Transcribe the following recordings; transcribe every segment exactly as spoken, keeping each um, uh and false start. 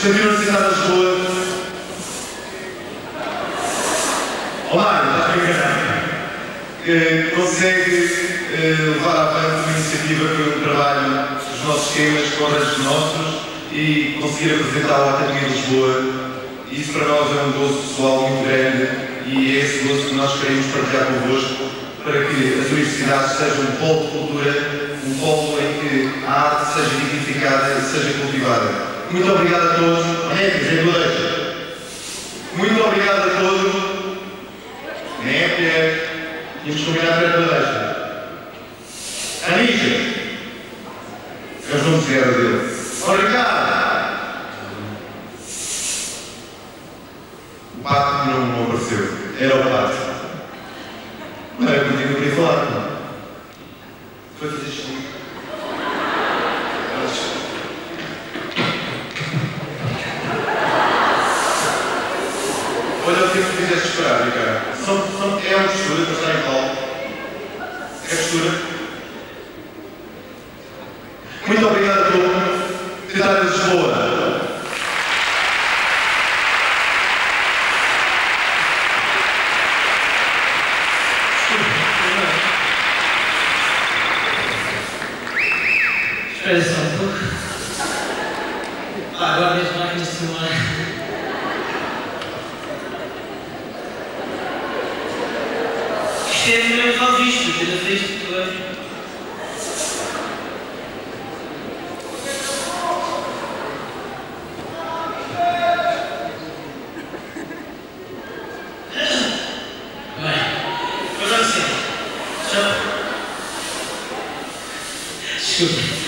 Estudante Universitário de Lisboa. Olá, já me enganei. Consegue uh, levar avante uma iniciativa que um trabalho dos nossos temas com os nossos e conseguir apresentá-lo à Academia de Lisboa. Isso para nós é um gozo pessoal muito grande e é esse gozo que nós queremos partilhar convosco para que as universidades sejam um polo de cultura, um polo em que a arte seja dignificada e seja cultivada. Muito obrigado a todos. Muito obrigado a todos. Népias. Tínhamos combinado para a deixa. Anísia. É os nomes de guerra dele. Ó Ricardo. O pato não, não apareceu. Era o pato. Não era contigo que eu queria falar, não. Foi fazer xixi. Olha o tempo que fizeste esperar, Ricardo. São, são, é uma postura para estar em palco. É postura. Muito obrigado a todos. Cidade de Lisboa. Espera só um pouco. Ah, agora as máquinas de filmar. Isto é mesmo mal visto, eu não sei isto bem. Bem, agora sim. Só. Desculpa.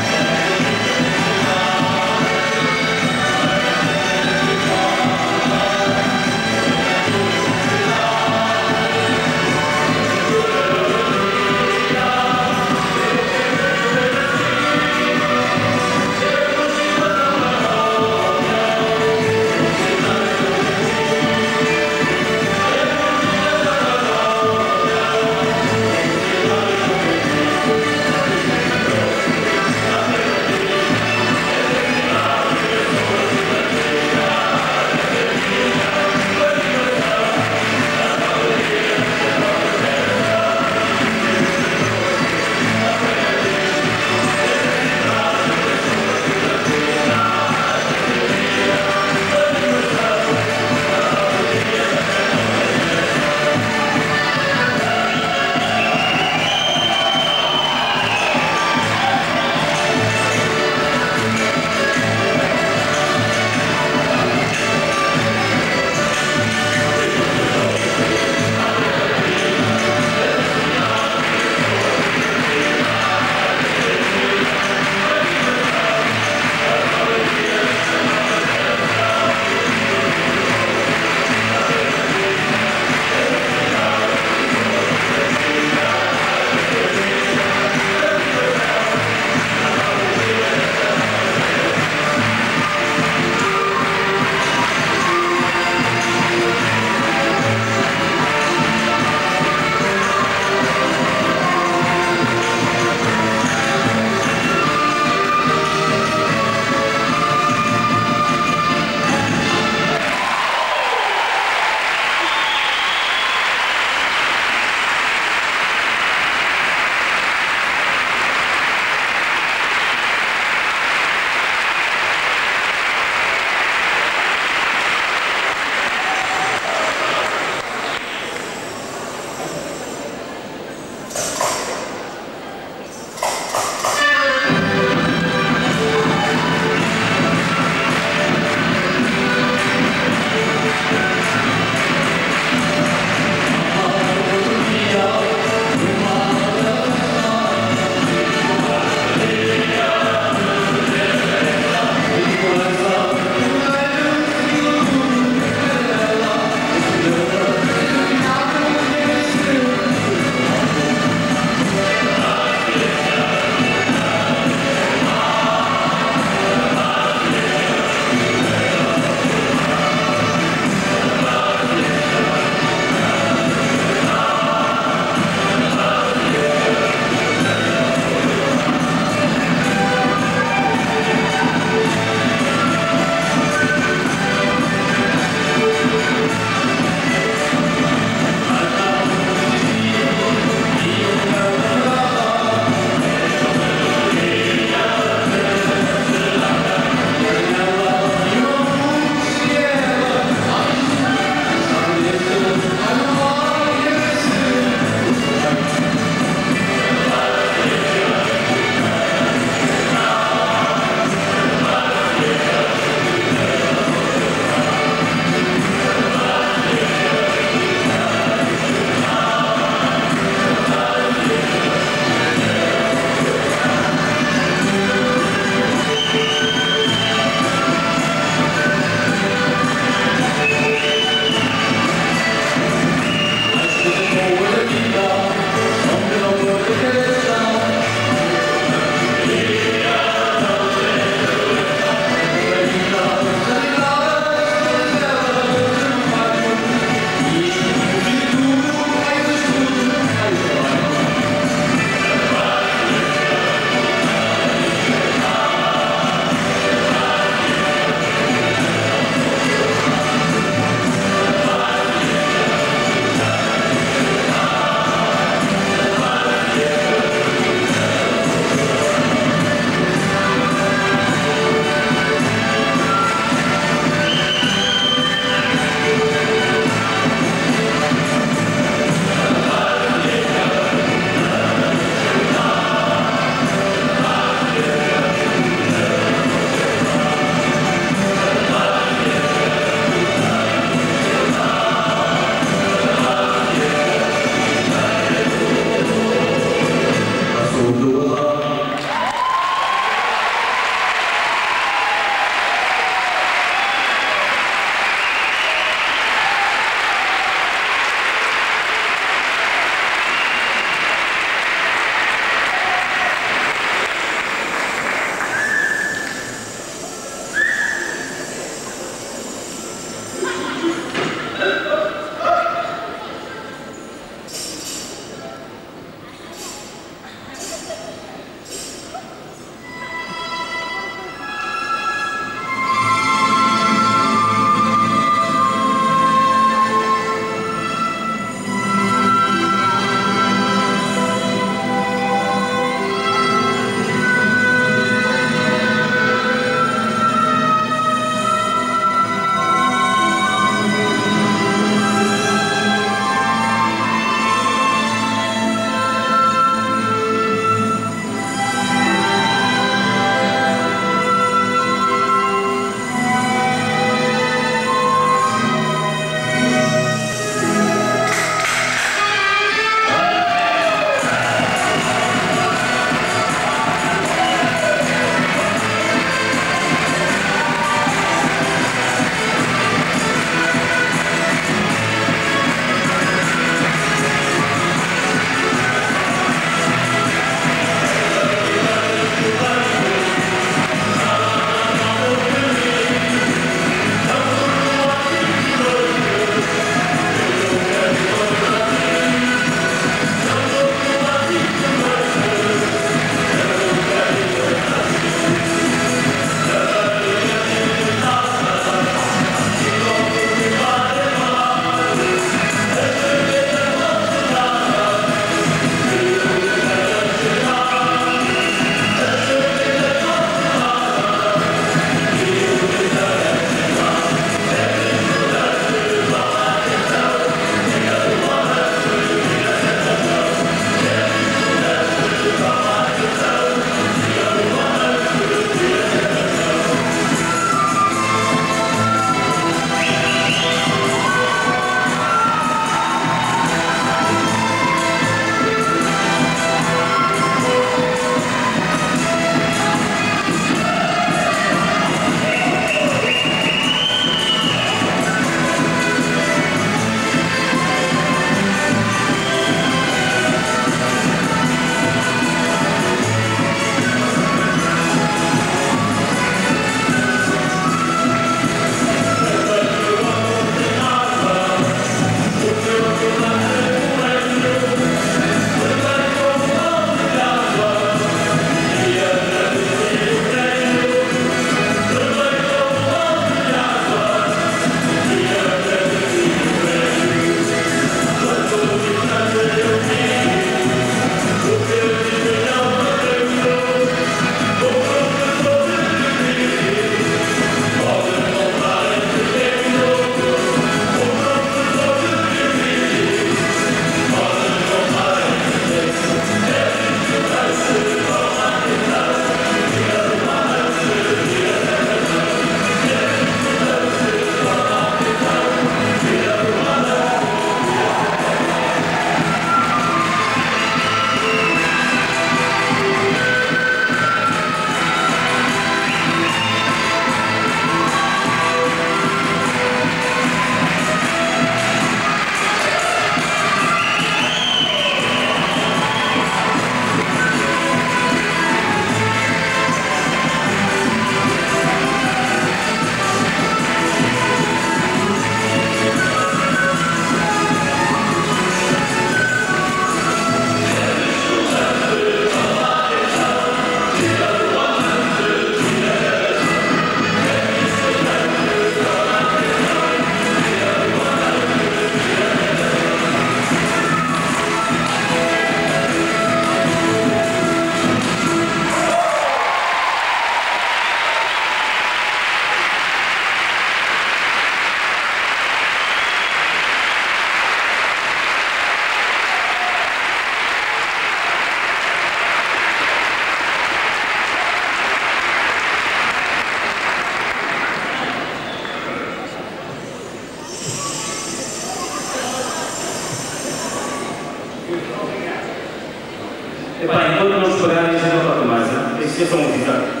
licença música.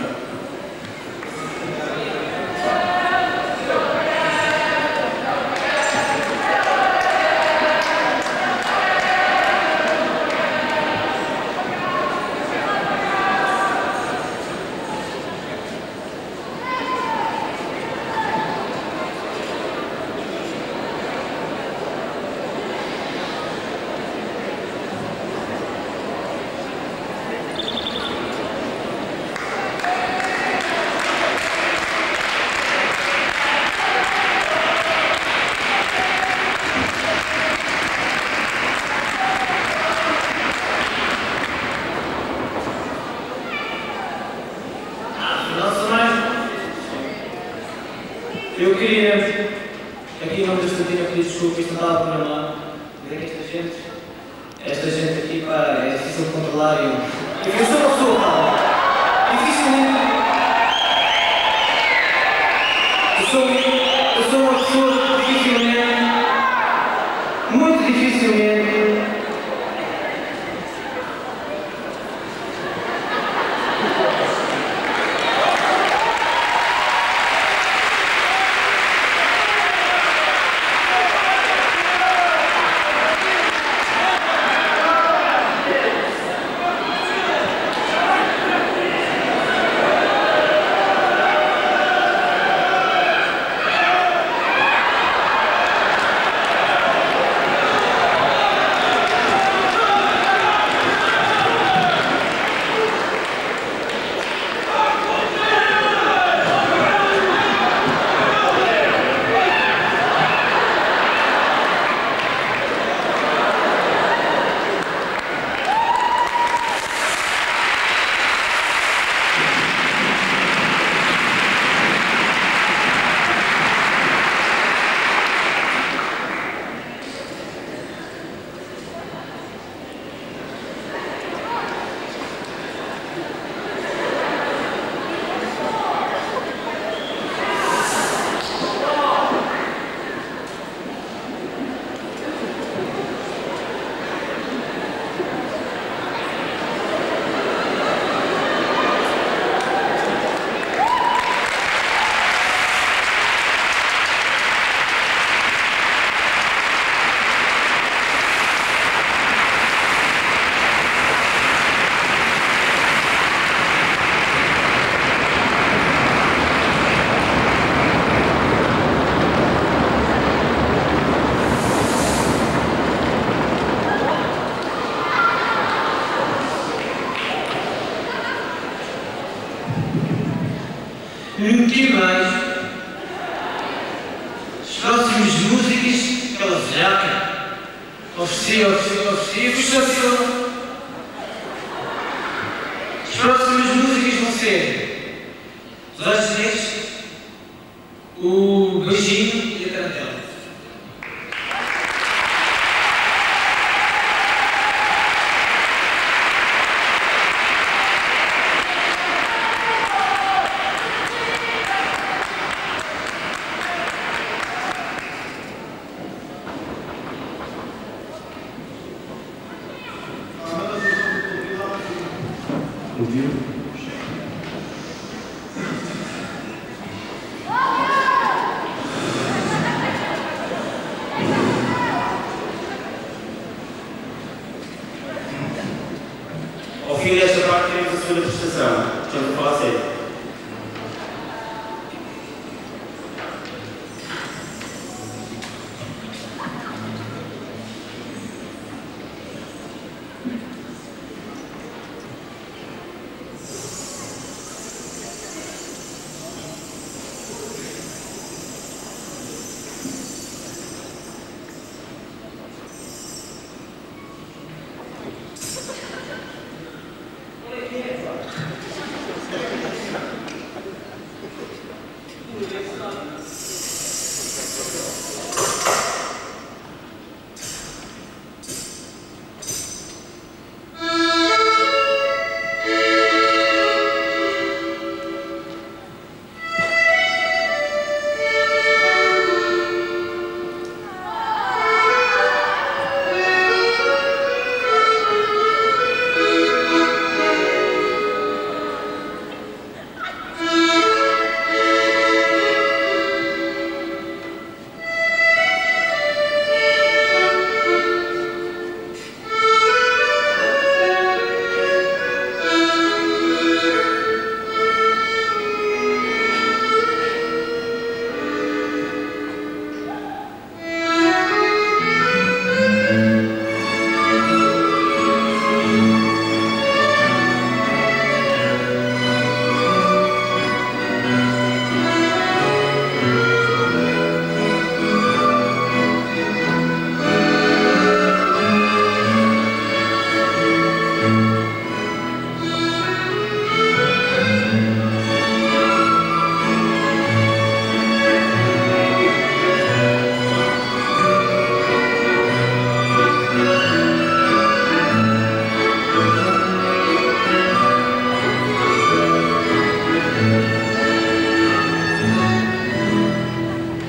Eu queria, aqui em nome da Estudantina, pedir desculpa, isto não estava programado, mas é que esta gente, esta gente aqui, pá, é difícil de controlar. Eu, eu sou uma pessoa, pá, dificilmente. Eu sou, eu sou uma pessoa que dificilmente, muito dificilmente. Nunca mais as próximas músicas, aquela velhaca, oferecia, oferecia, oferecia, puxa assim. As próximas músicas vão ser os olhos negros, o beijinho e a tarantela. Ouviu? Ao fim desta parte temos a segunda prestação. Estamos a falar sério.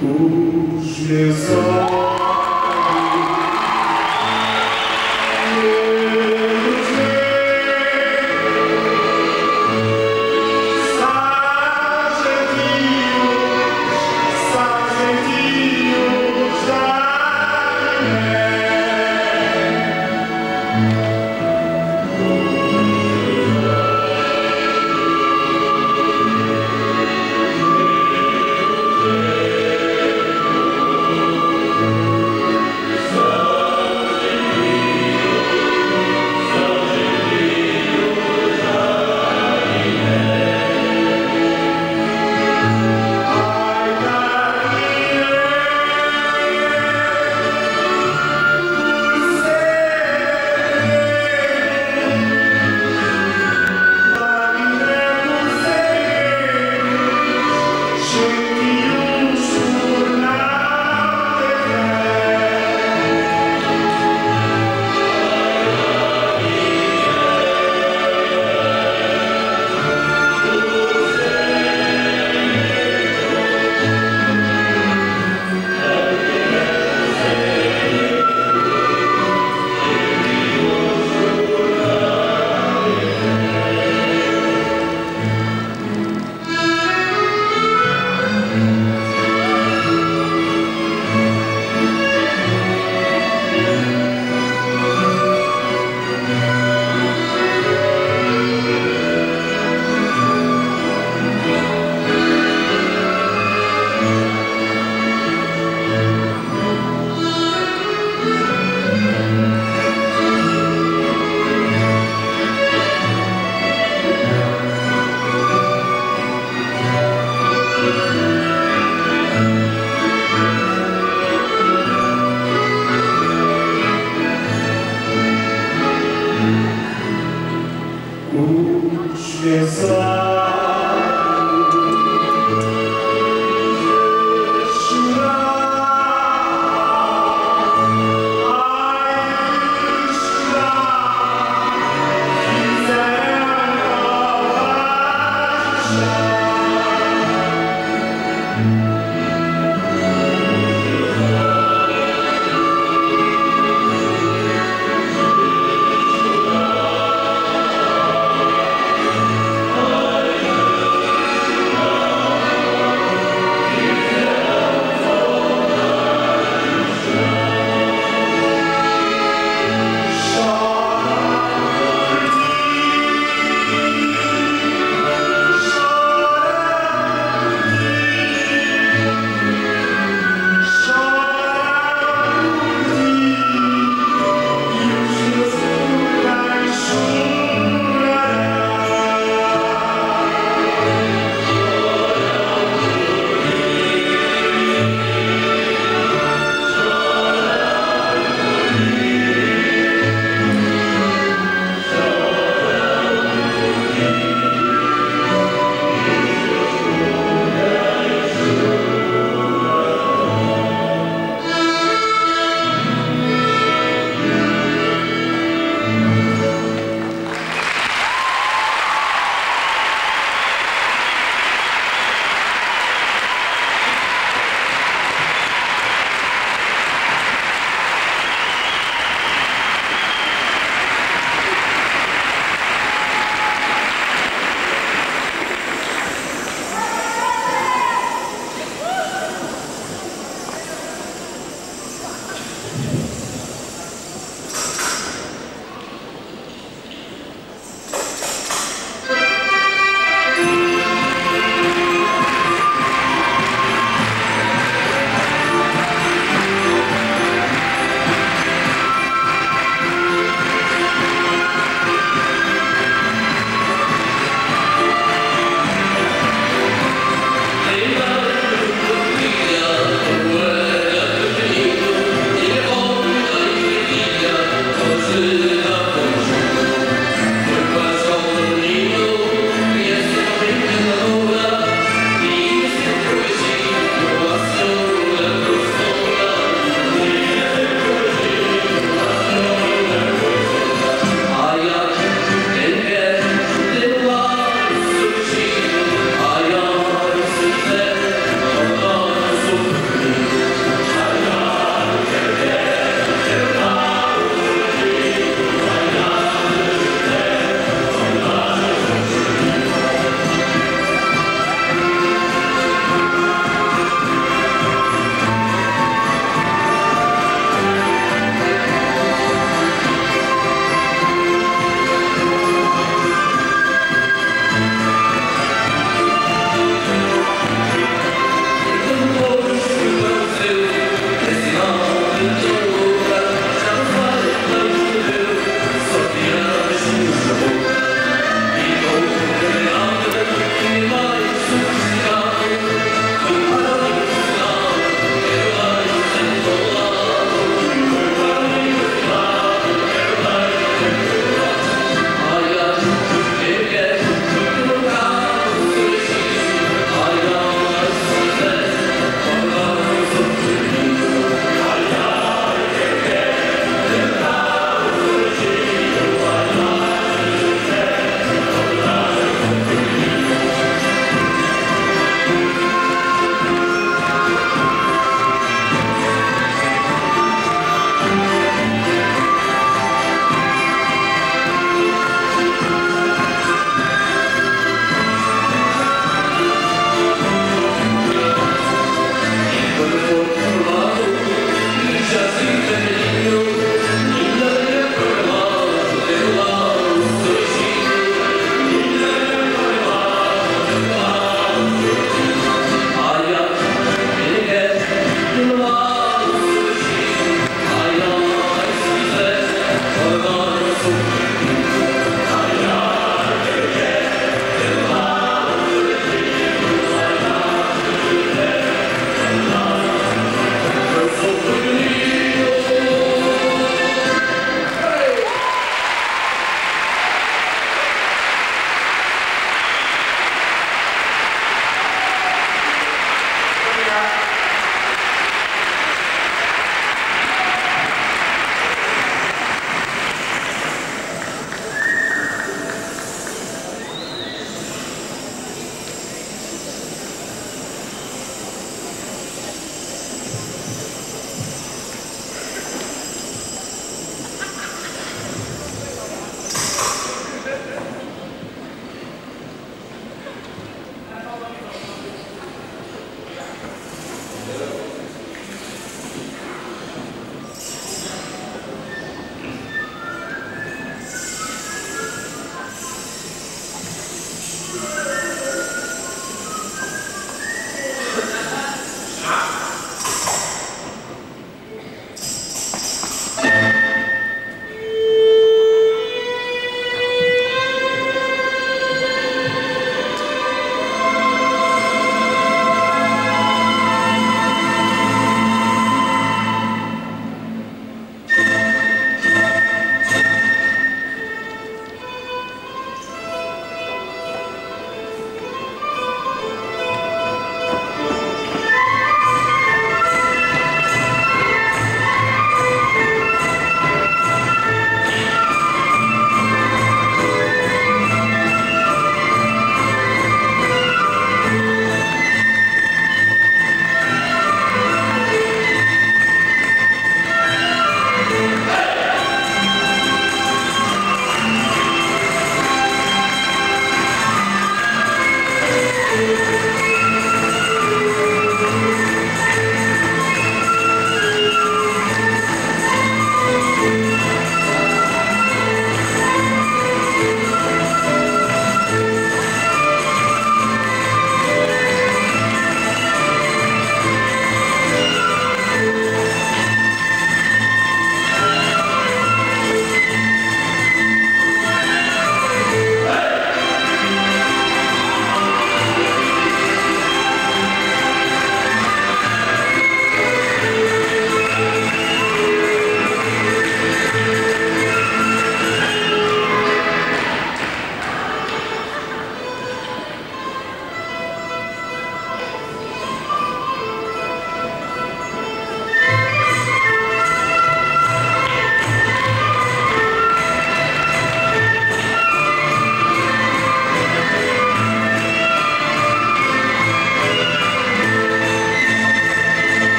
Os meus olhos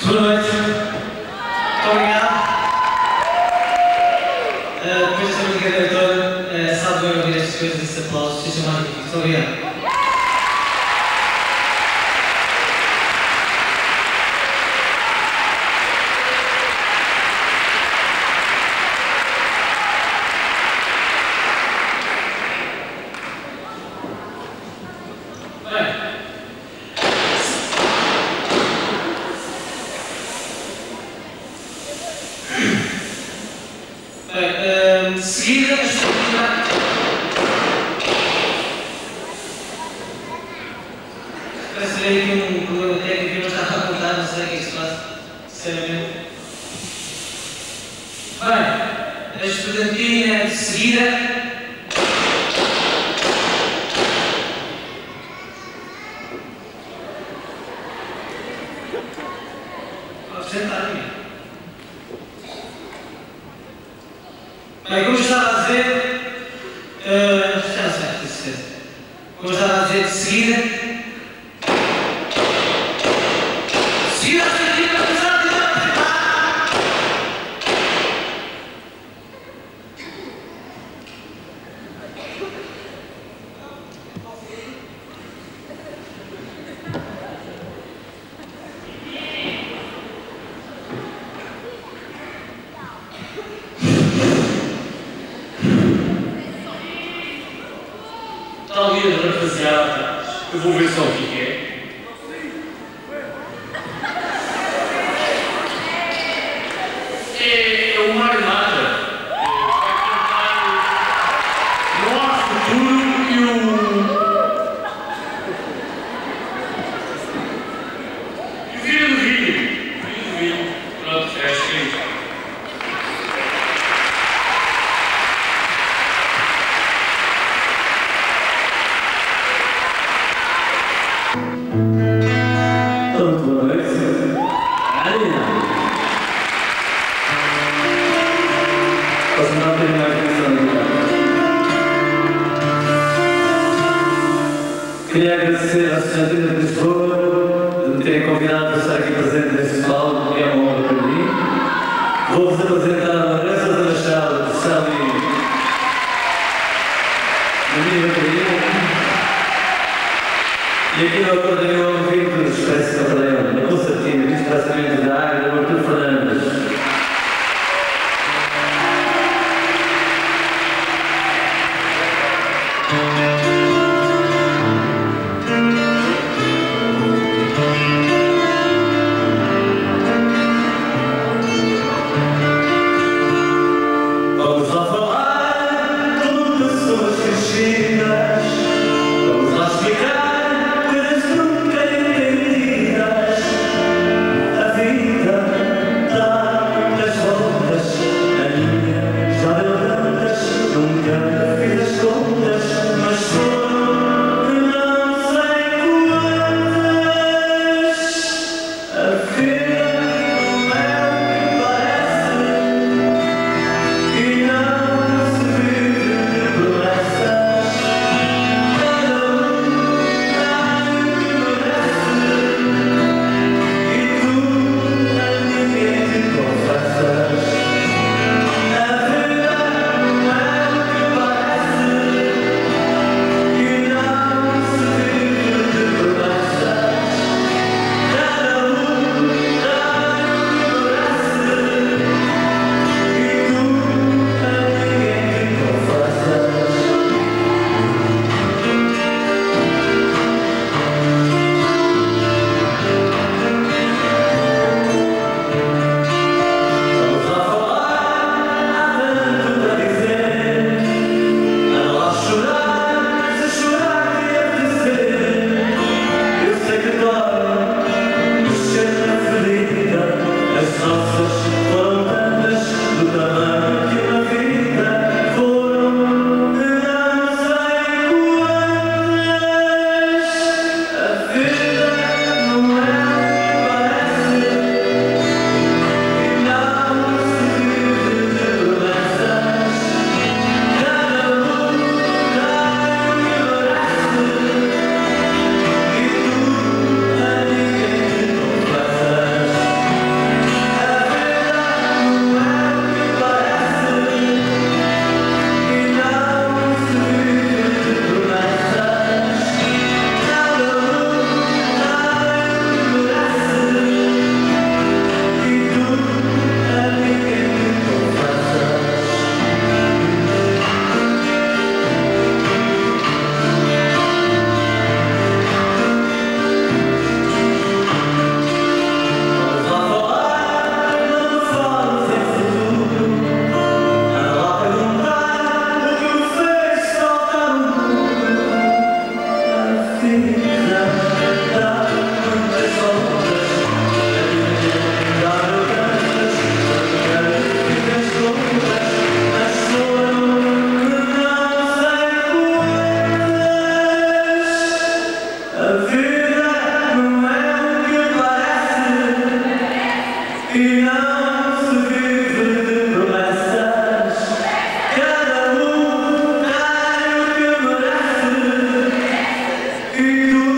Boa noite. Muito obrigado. Uh, depois desta brincadeira toda, uh, sabe bem ouvir estas coisas, estes aplausos, isto é magnífico. Muito obrigado. Bem, de seguida, a expectativa. Parece haver aqui um problema técnico que eu não estava a contar, não sei o que é que se passa, sinceramente. Bem, a expectativa de seguida. Vou apresentar-me. Bem, como eu estava a dizer, uh, já não sei, tenho certeza. Como eu estava a dizer, de seguida, de seguida a expectativa de começar a tentar apresentar. Está ali a rapaziada, eu vou ver só o que é. É, é o Mário Mata. Não há futuro e o. E o filho do vídeo. O filho do vídeo. Pronto, é escrito. Queria agradecer à Estudantina de Lisboa de me terem convidado para estar aqui presente neste palco, que é uma honra para mim. Vou-vos apresentar a Vanessa da Machado, que está ali na minha bateria. E aqui no acordeão ao vivo, espécie de acordeão, na concertina, vice-presidente da área, Artur Fernandes. Vida E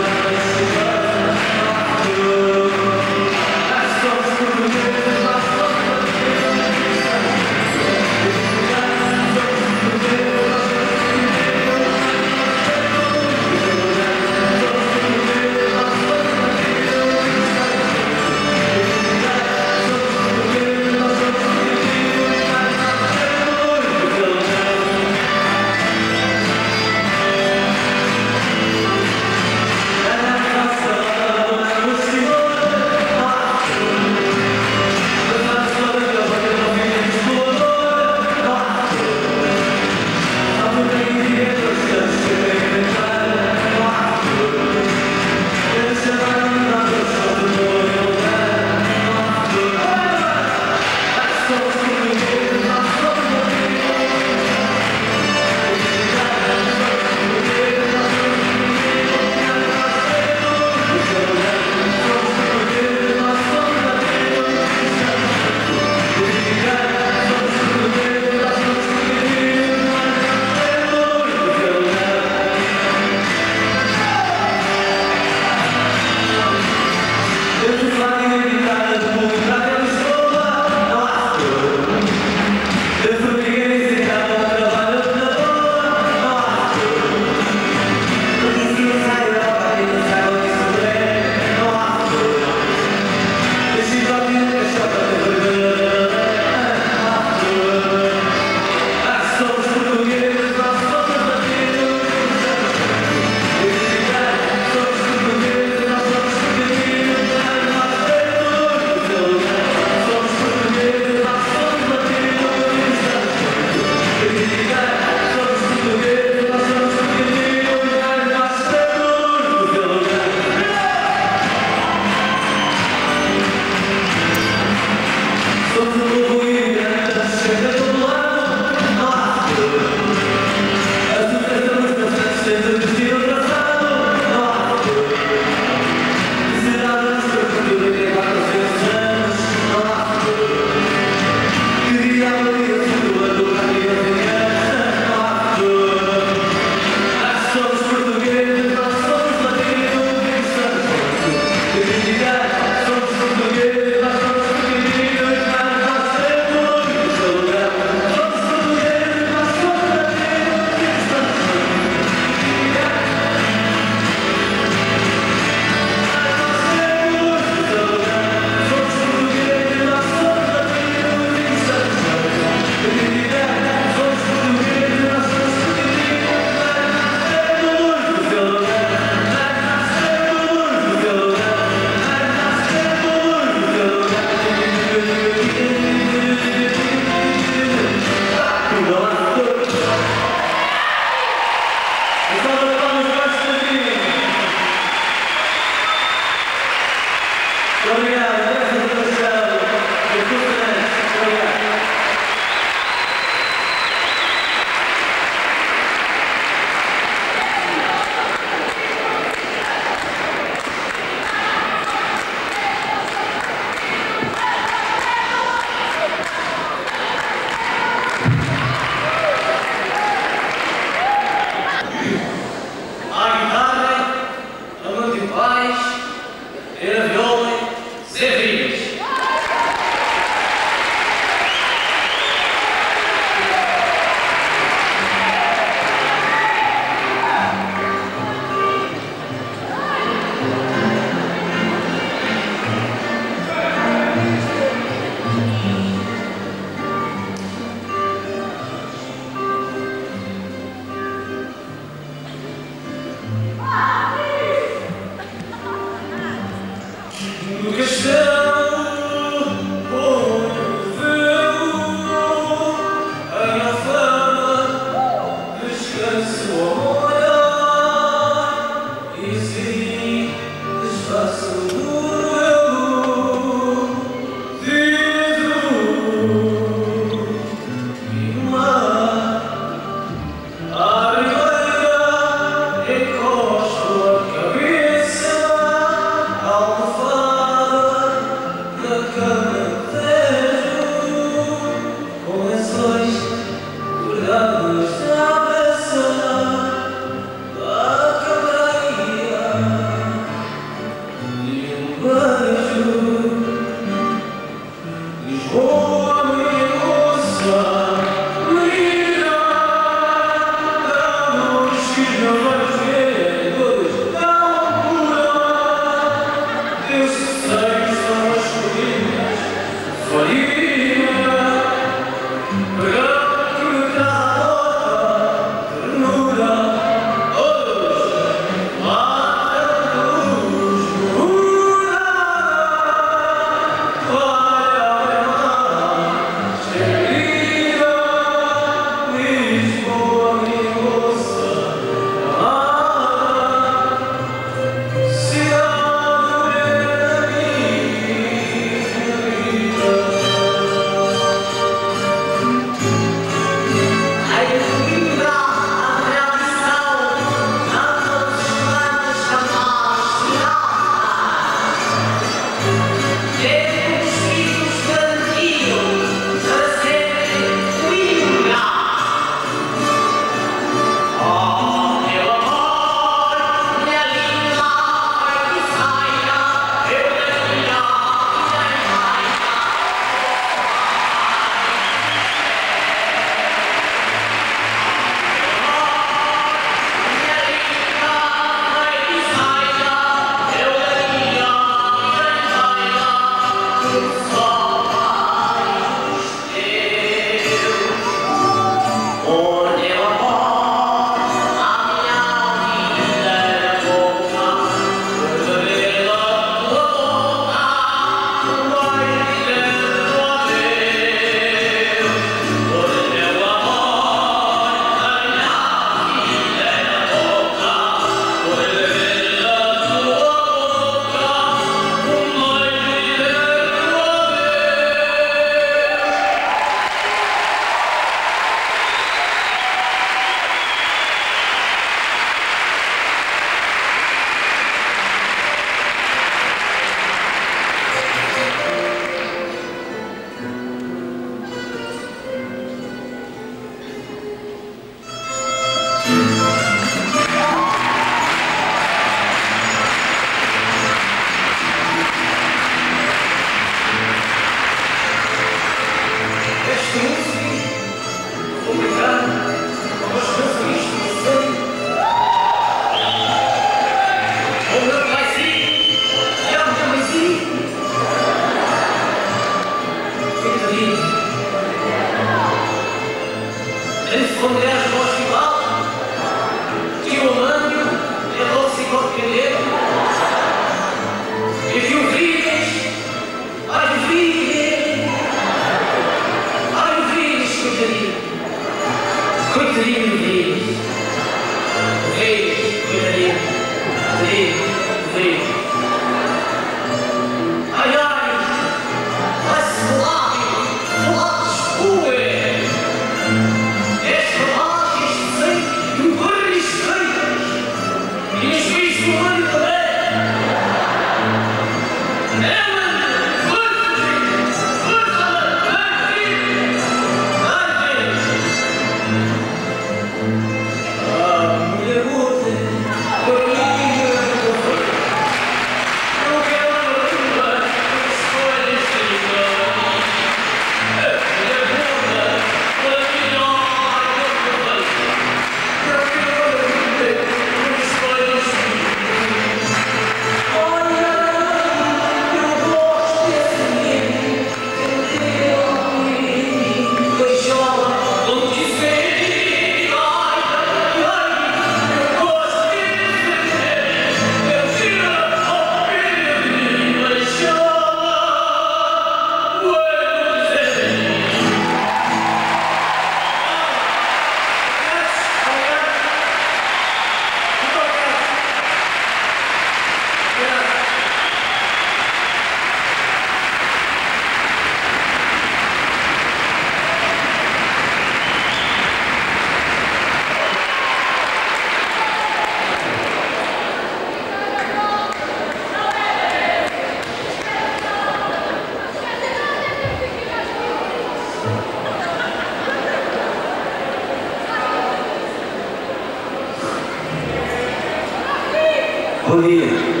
Bom dia.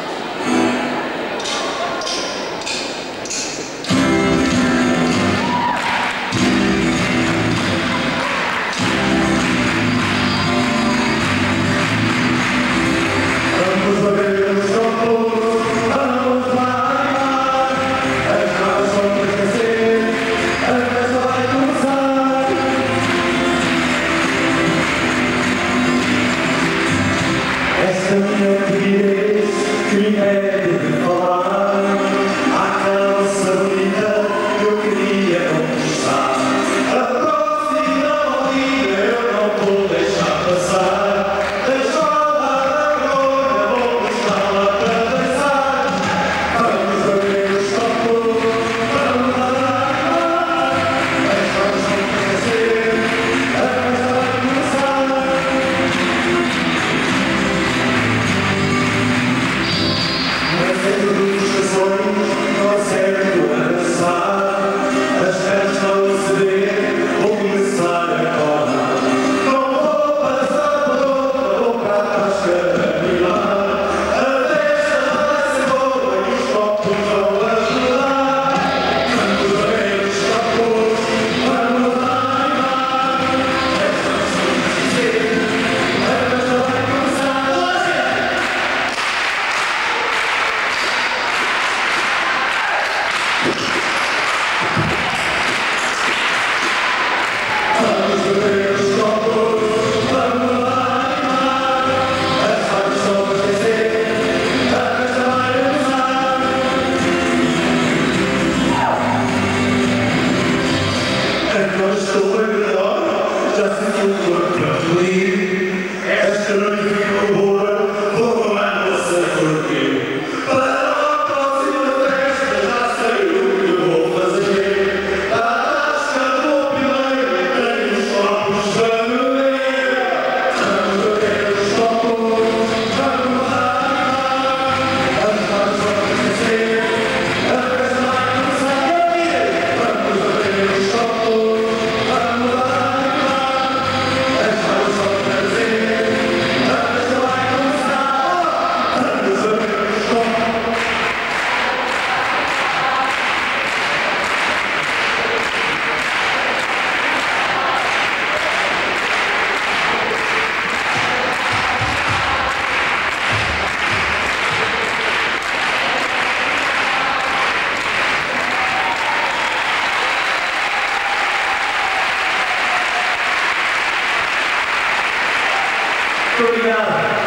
Muito obrigado.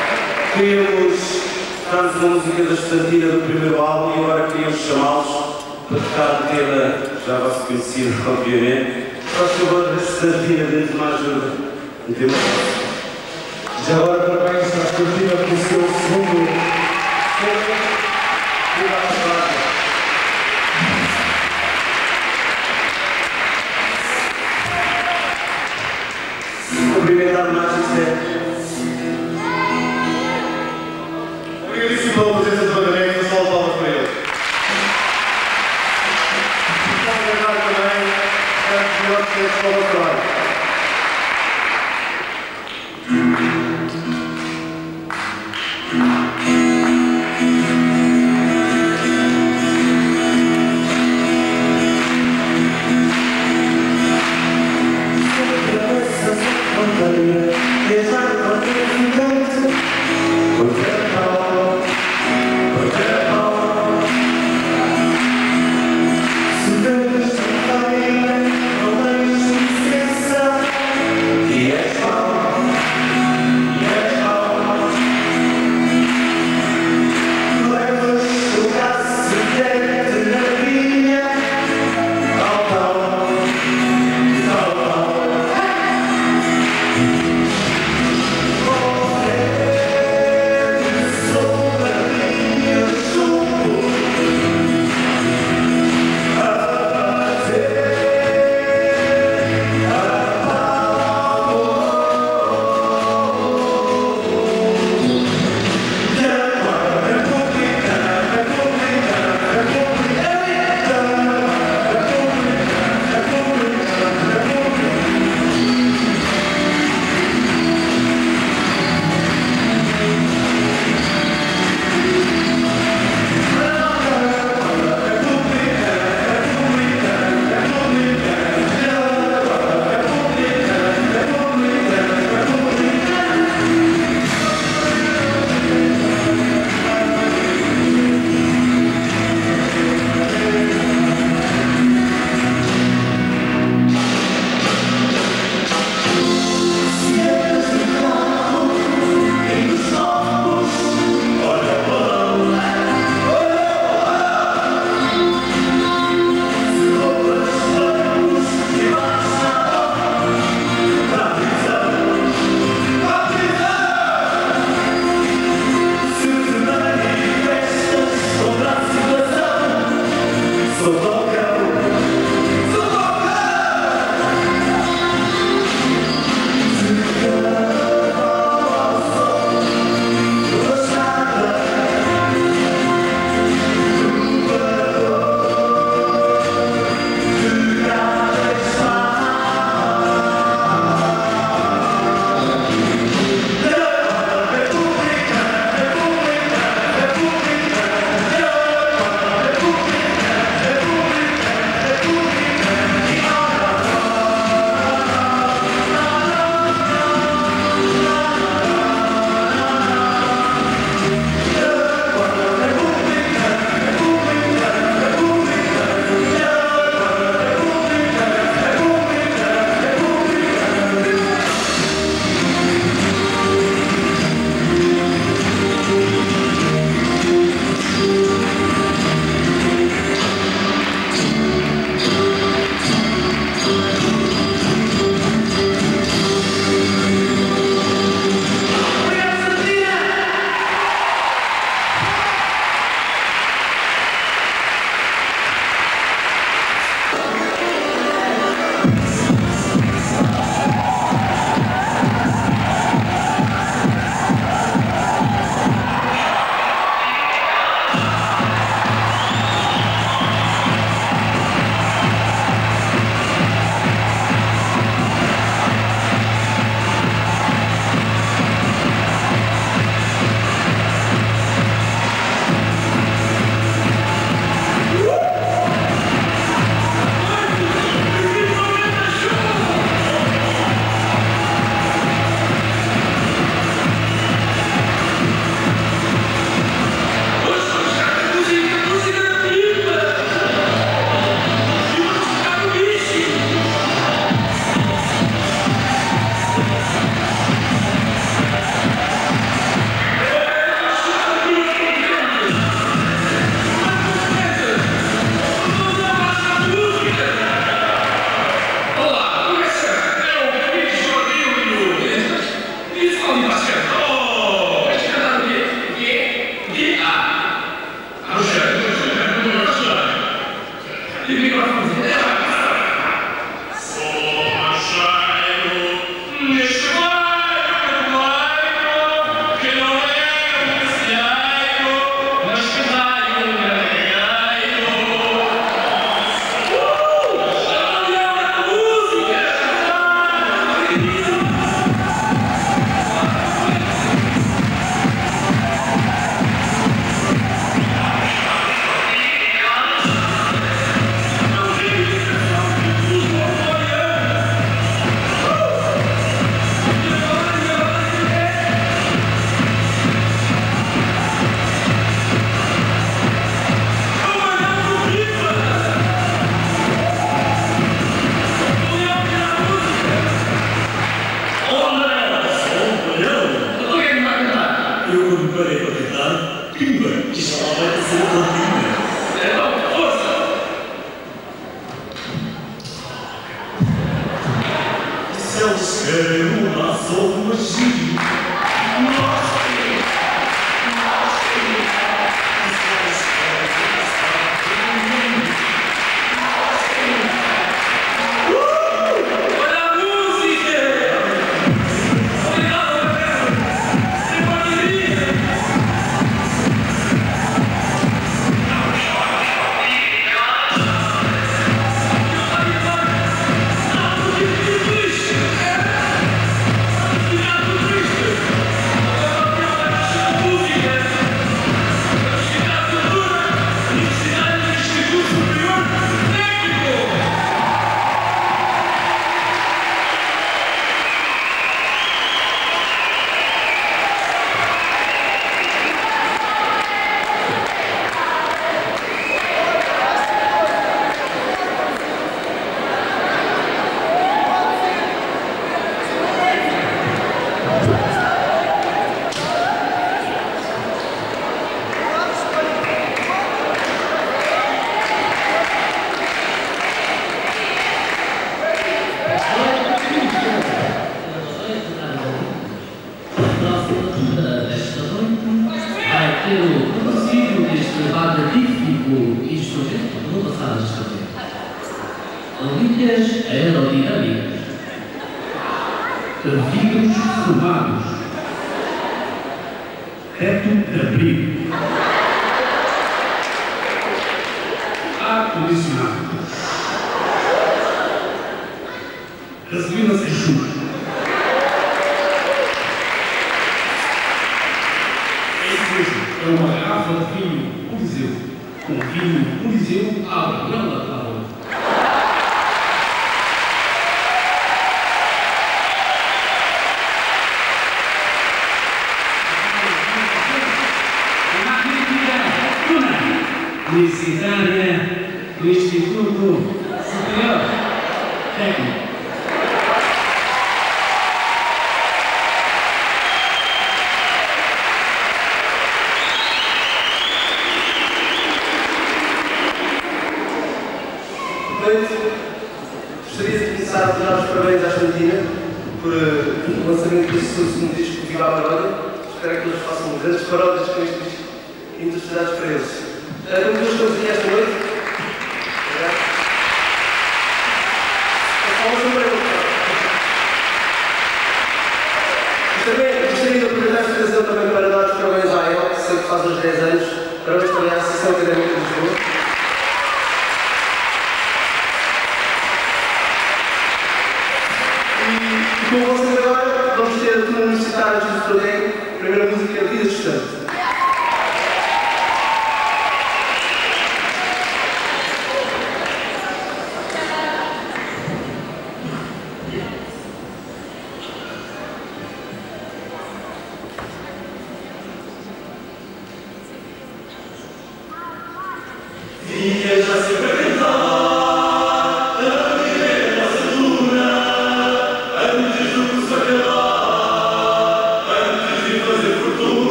Queríamos dar-nos uma música da Estantina do primeiro álbum e agora queríamos chamá-los para tocar um tema já vai-se conhecido, obviamente. Faz favor da Estantina, dentro de uma ajuda. Um tema. Já agora parabéns à Estantina pelo seu segundo. Cumprimentar mais isto é. Obrigadíssimo pela presença de Magalhães, uma salva de palmas para ele. Muito obrigado também a melhores testes para o vosso trabalho. Não deixe de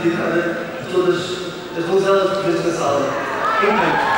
dedicada a todas as donzelas presentes na sala. Amém.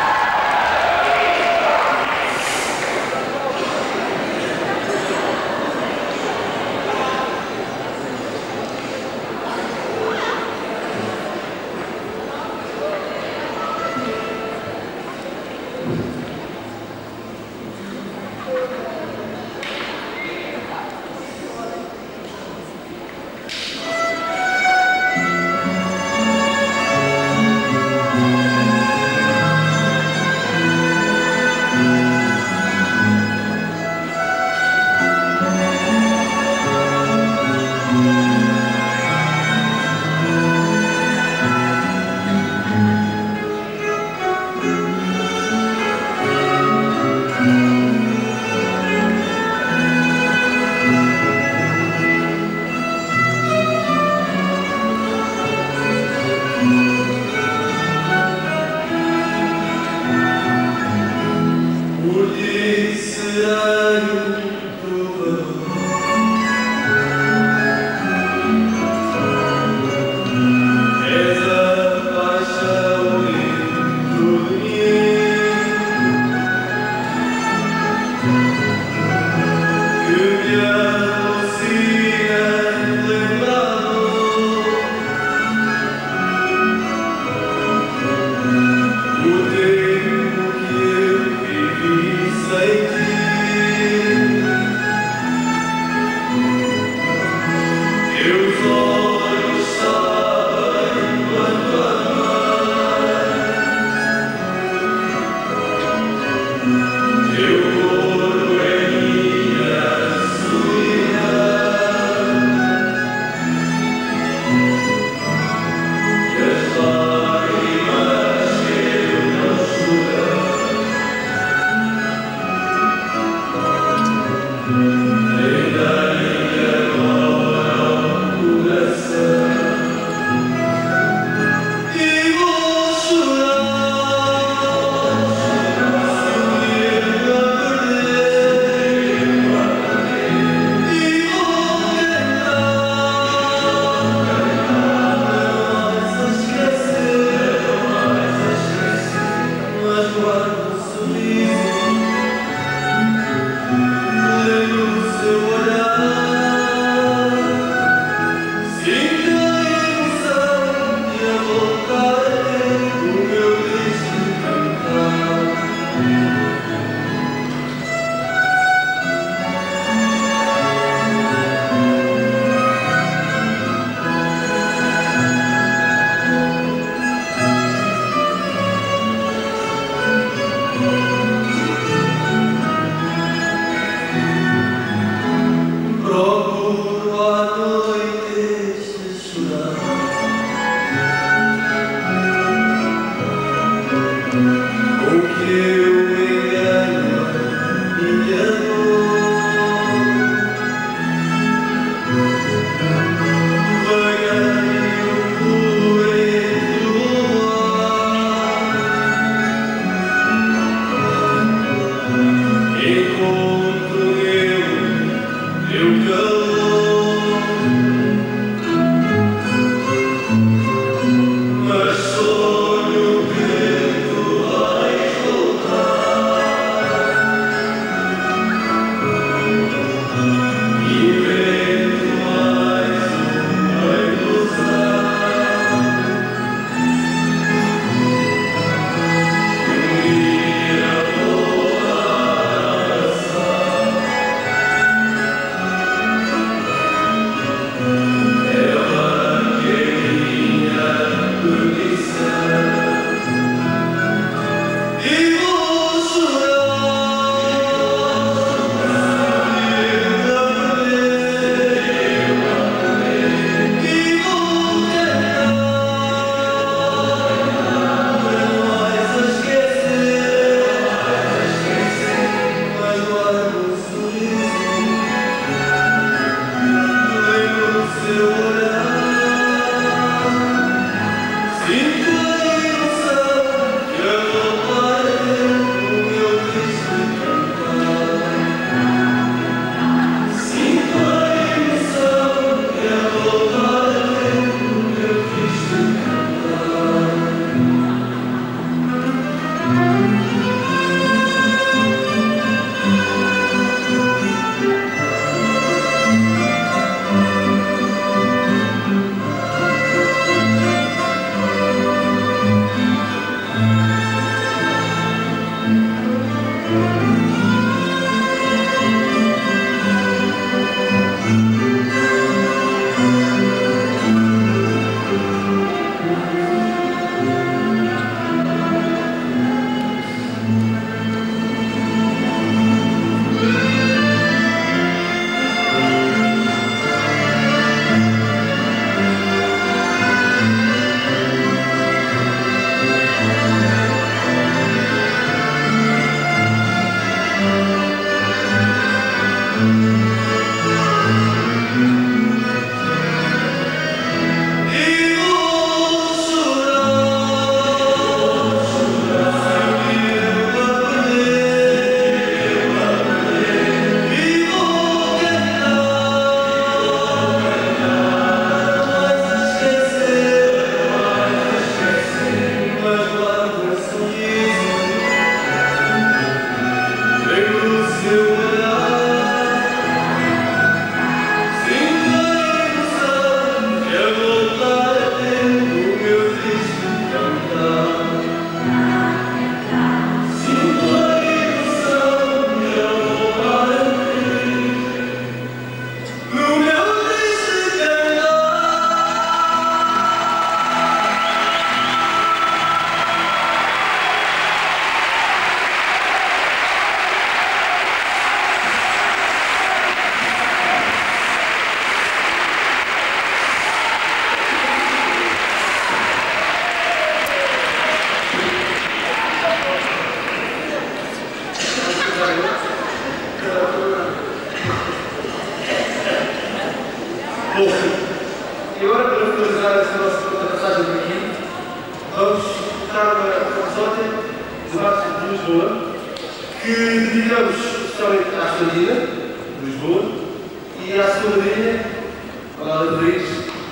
Lisboa, que dedicamos especialmente à Estradina, de Lisboa, e à sua madrinha, a Laura Rodrigues.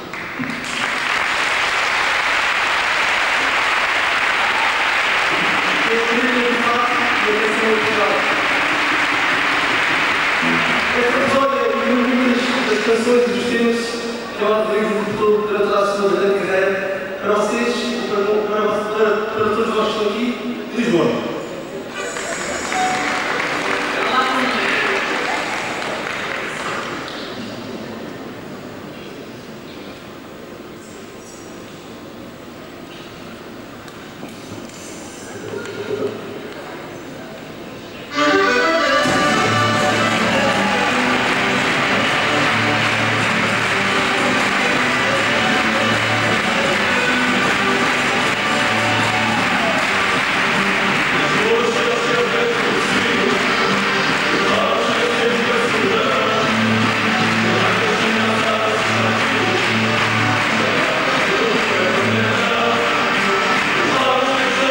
Eu queria de facto uma canção original. Esta história é uma das canções e dos temas que a Laura Rodrigues interpretou durante toda a sua grande carreira para vocês e para, para, para, para todos vós que estão aqui de Lisboa. Thank you.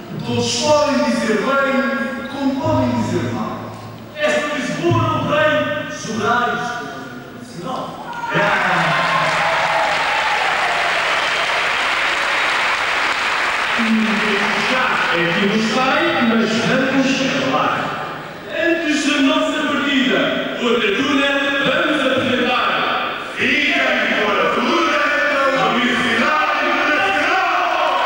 Todos podem dizer bem, como podem dizer mal. Esta Lisboa não tem jornais. Não. Já é que nos sai, mas vamos lá. Antes da nossa partida, outra turma, vamos apresentar. Fica em cobertura da Universidade Nacional!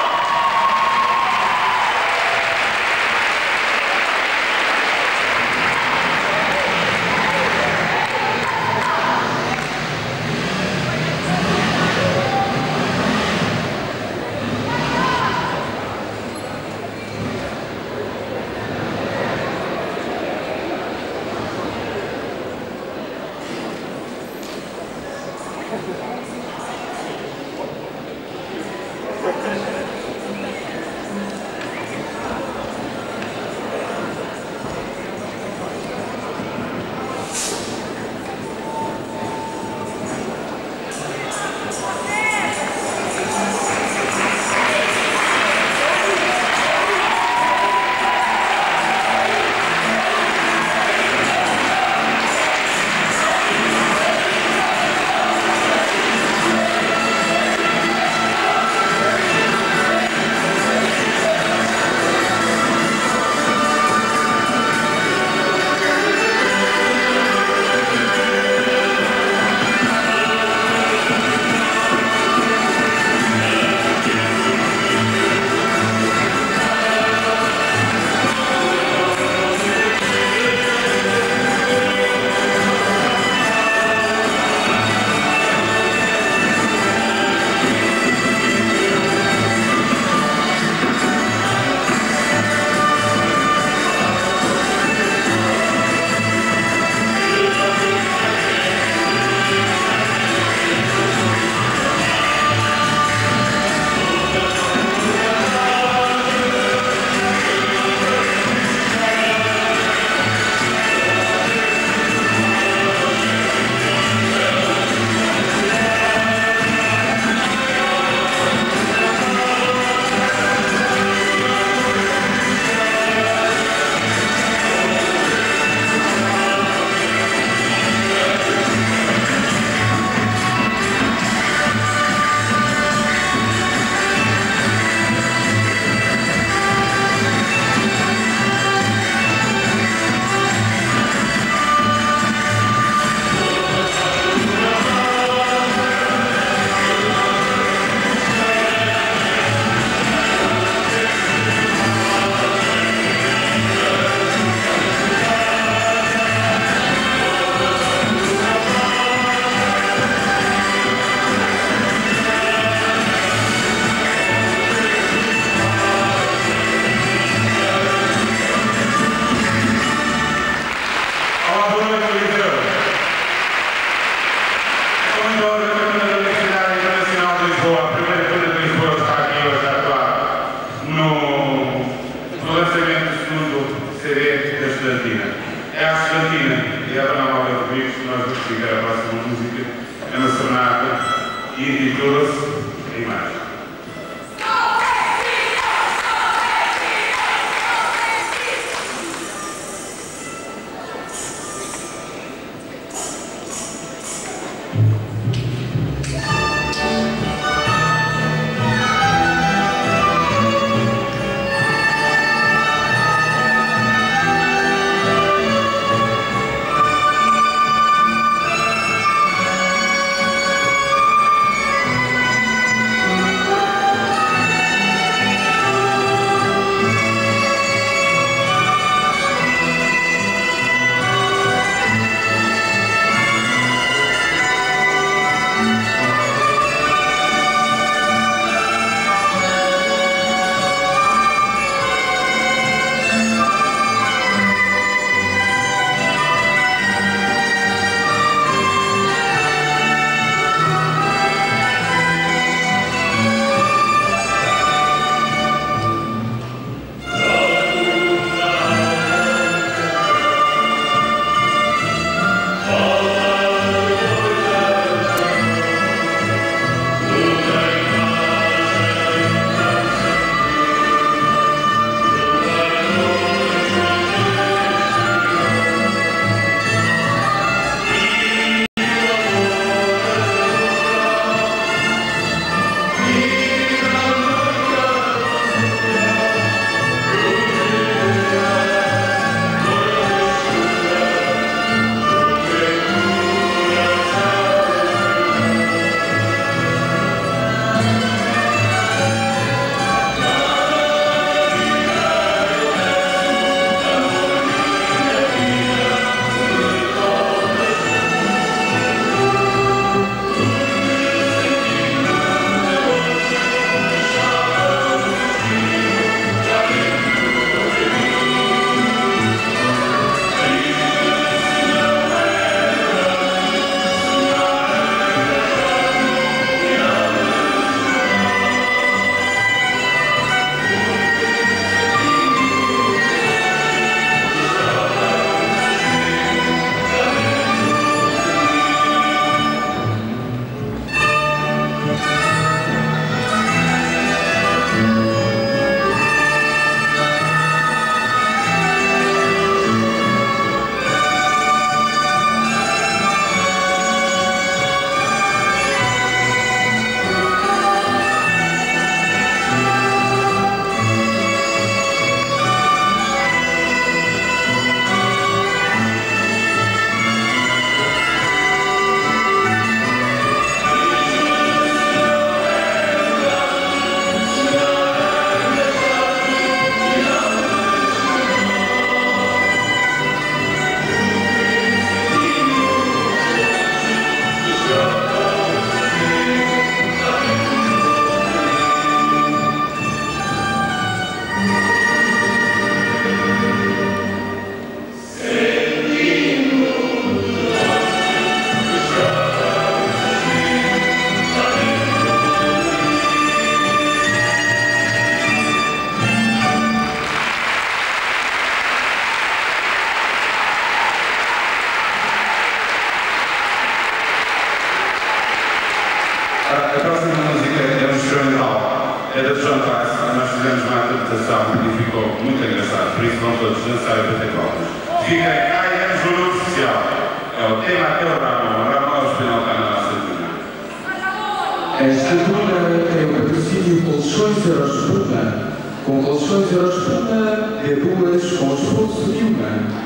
Thank ficou muito engraçado, por isso vão todos dançar e bater palmas. Fiquem, ai, é um jogo oficial. É o tema até o Ramon, o Ramon ao final está na nossa duna. Esta duna tem o patrocínio Colchões Eurospuna. Com Colchões Eurospuna, dê duas com esforço de uma.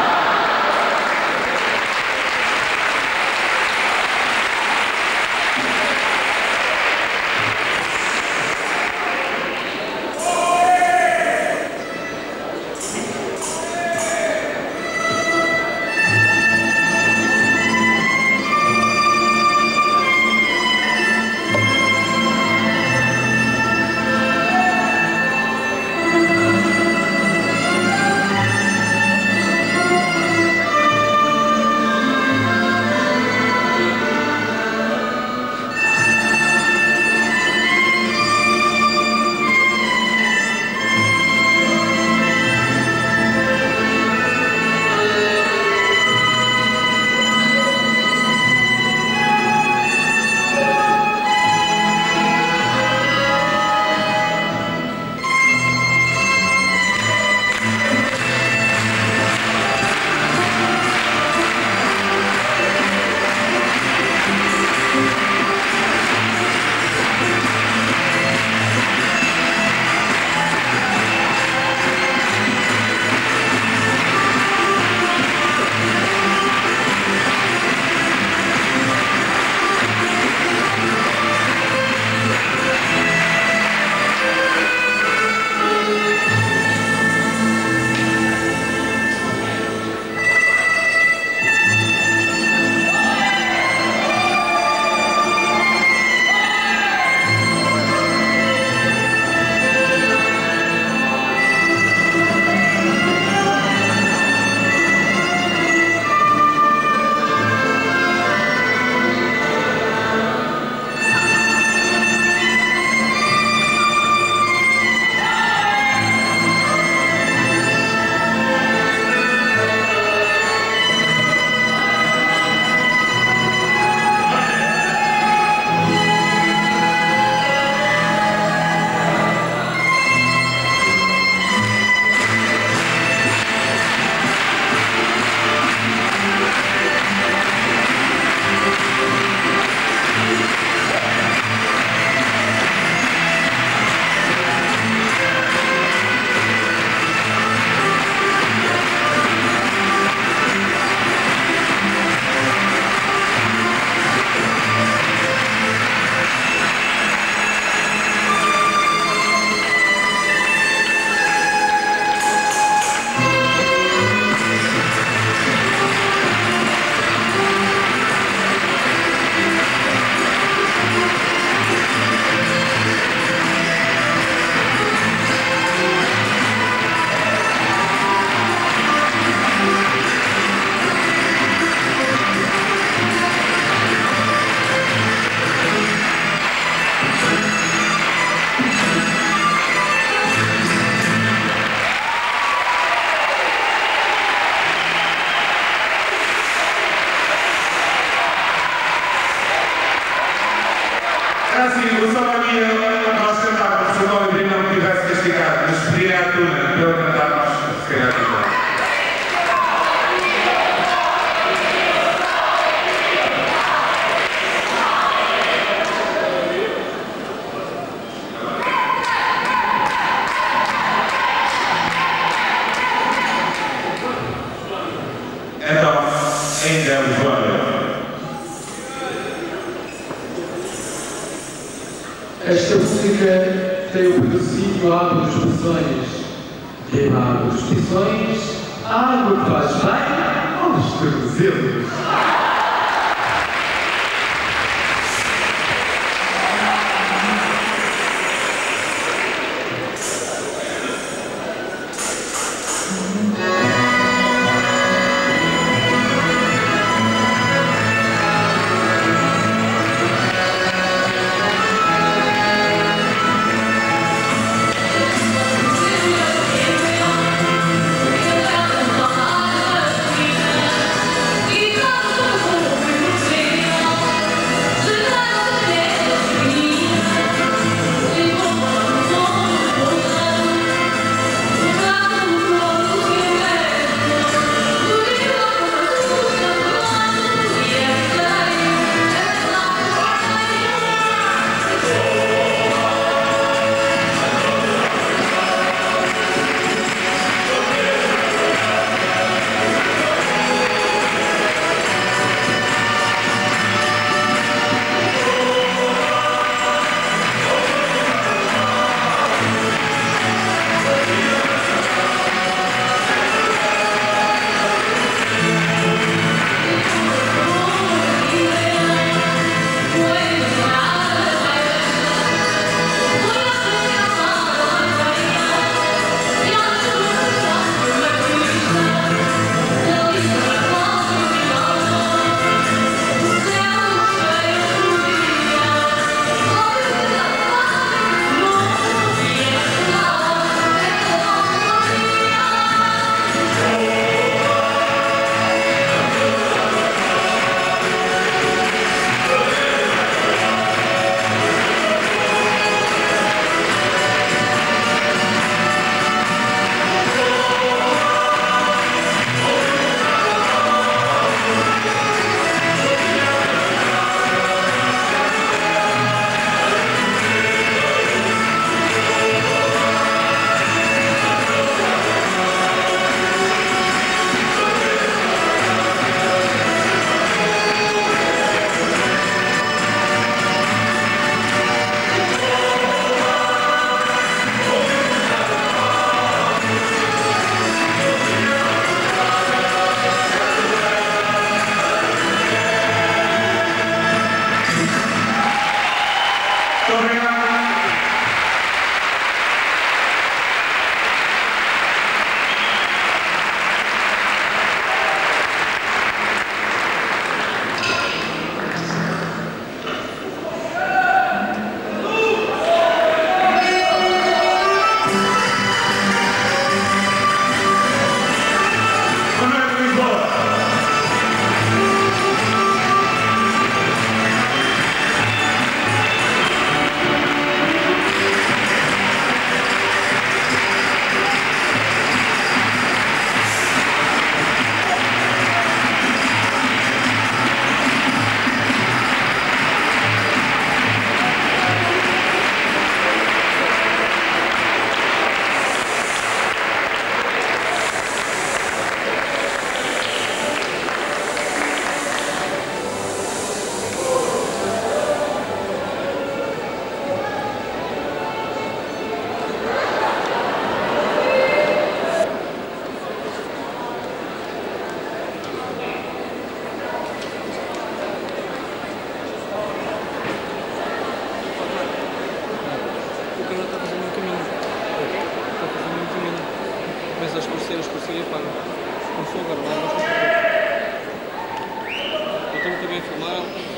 Esta música tem o patrocínio Água dos Pisões. Beba água dos pisões, a água que faz bem aos tornozelos. E começa a escurecer, a escurecer e apaga. Com fogo, agora não é? Eu estou muito bem a filmar,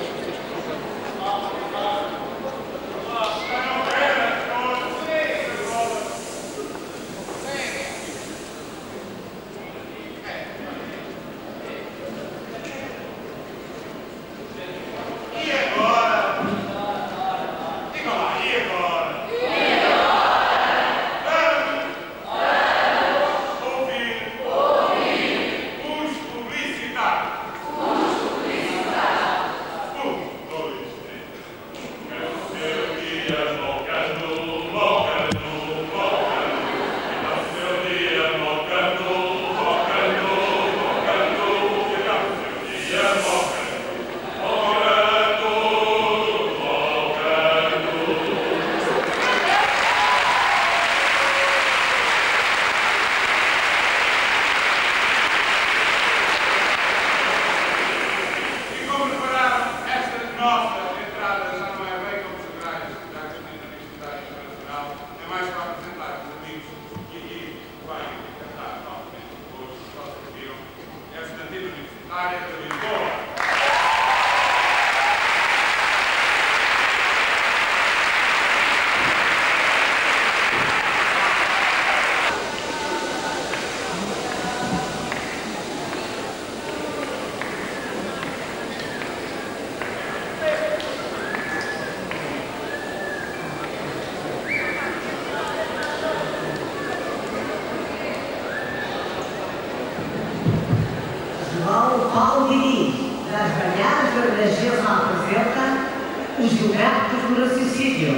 Paulo Diniz, das Banhadas da Renascença, apresenta os geográficos do raciocínio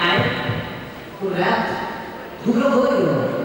em Corante do Galdoio.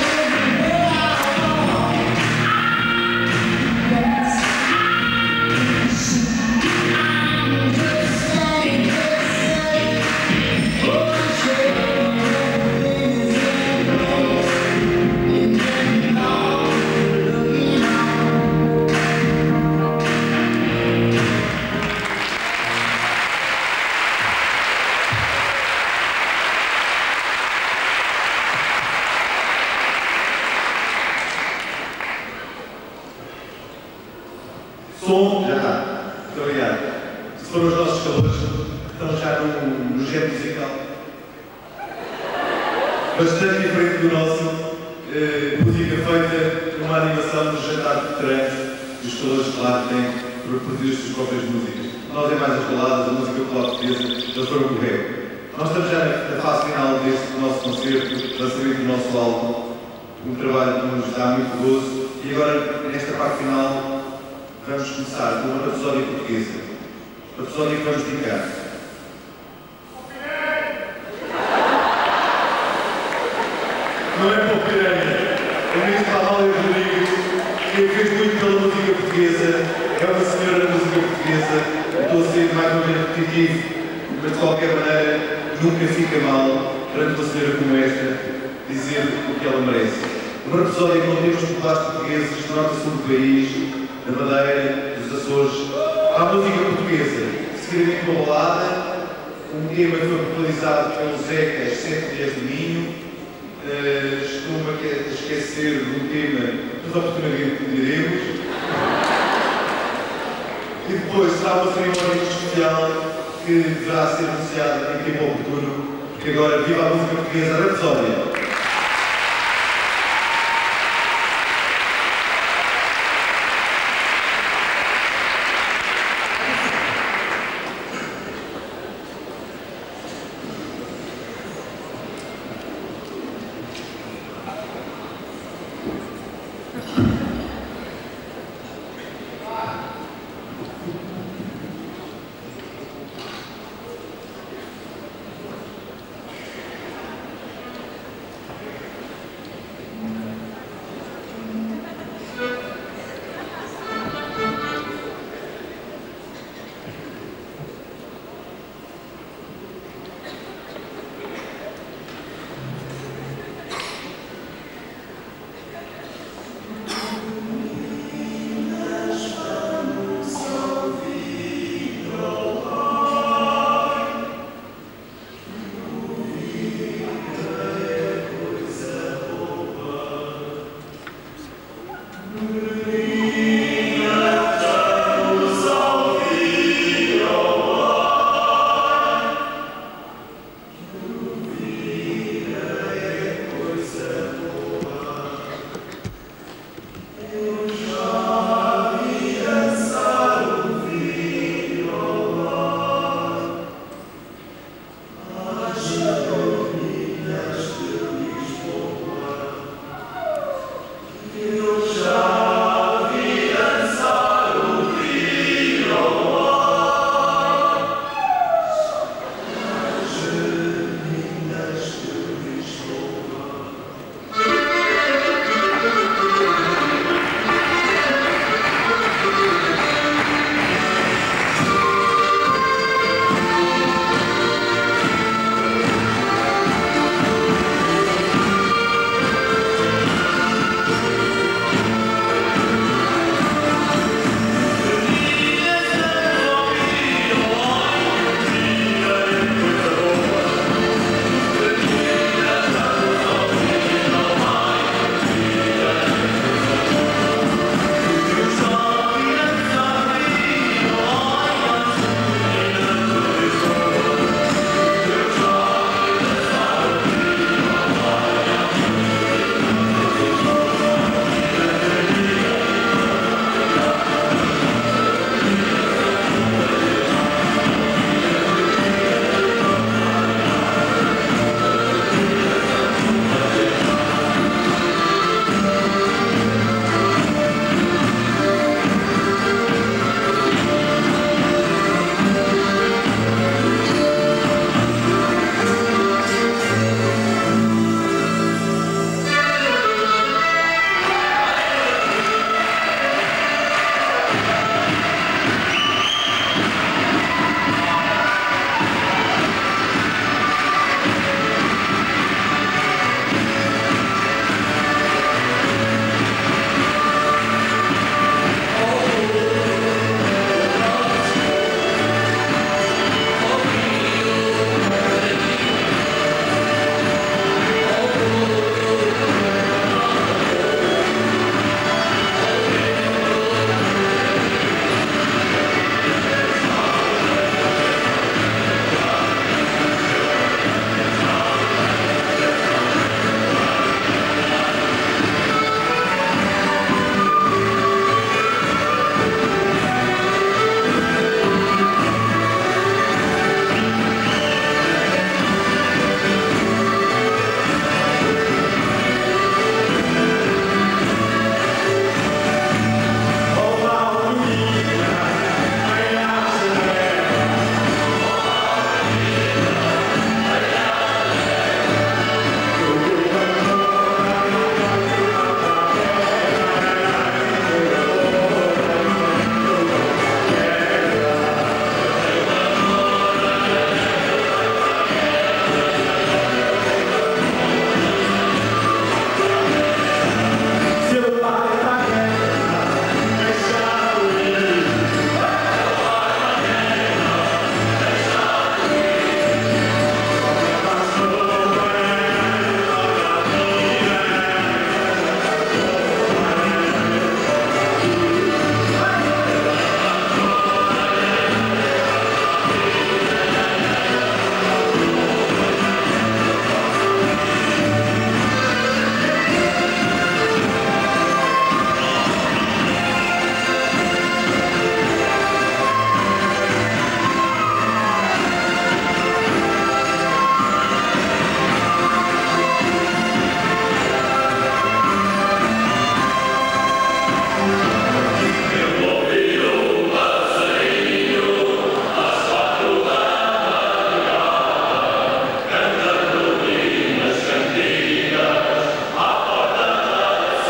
Yes. Som, já está. Muito obrigado. Se foram os nossos calores, estão já no, no género musical bastante diferente do nosso. Uh, música feita numa animação do jantar de veteranos, e os calores que lá têm para produzir as suas próprias músicas. Nós é mais as baladas, a música popular portuguesa, eles foram correr. Nós estamos já na fase final deste nosso concerto, lançamento do nosso álbum, um trabalho que nos dá muito gozo, e agora, nesta parte final, vamos começar com uma rapsódia portuguesa. A rapsódia que vamos dedicar. Não é para o Piranha, é mesmo para a Amália Rodrigues, que fez muito pela música portuguesa, é uma senhora da música portuguesa. Eu estou a ser mais ou menos repetitivo, mas de qualquer maneira nunca fica mal perante uma senhora como esta dizer o que ela merece. Uma rapsódia que não temos populares portugueses do norte a sul do país, da Madeira, dos Açores. Há a música portuguesa, seguidamente uma balada, um tema que foi popularizado pelo Zeca, As Sete Dias do Ninho. Uh, estou-me a esquecer de um tema, mas oportunamente que diremos. E depois será uma cerimónia especial que deverá ser anunciada em tempo oportuno, porque agora viva a música portuguesa, a rapsódia.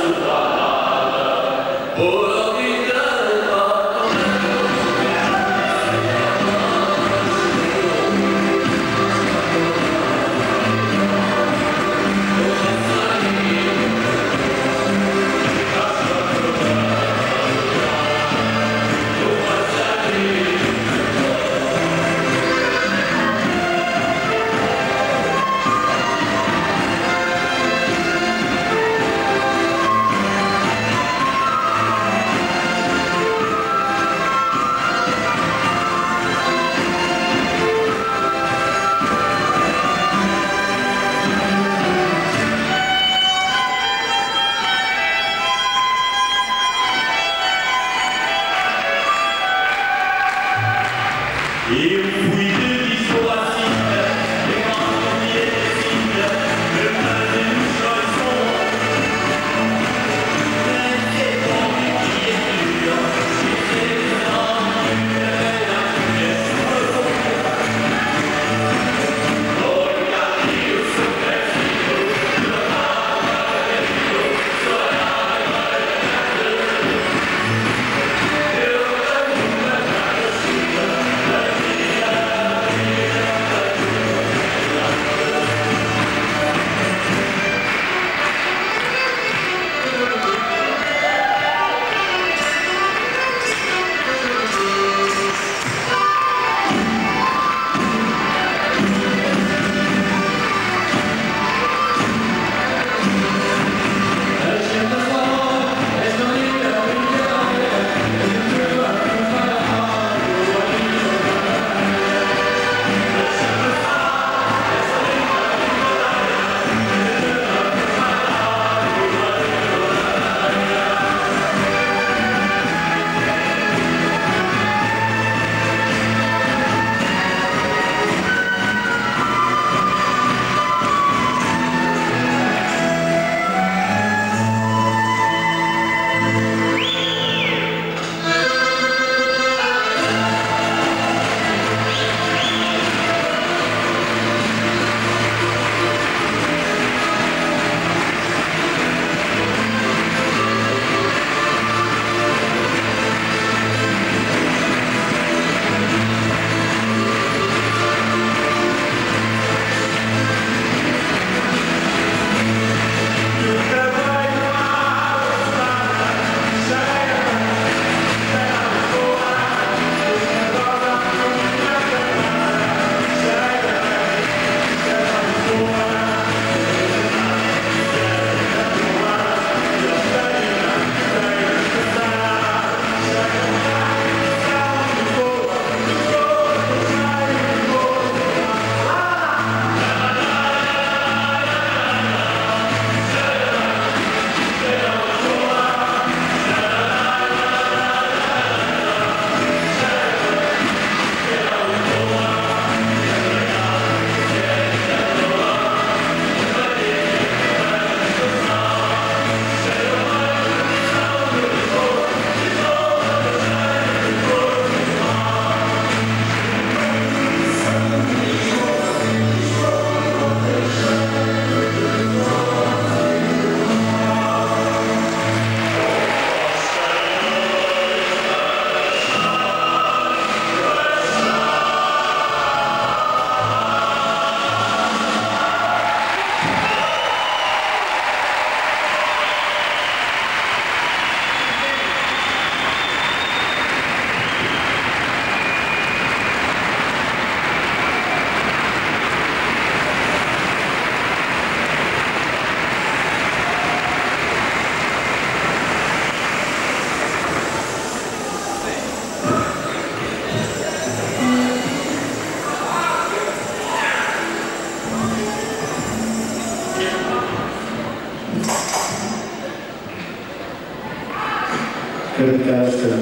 Quero dedicar esta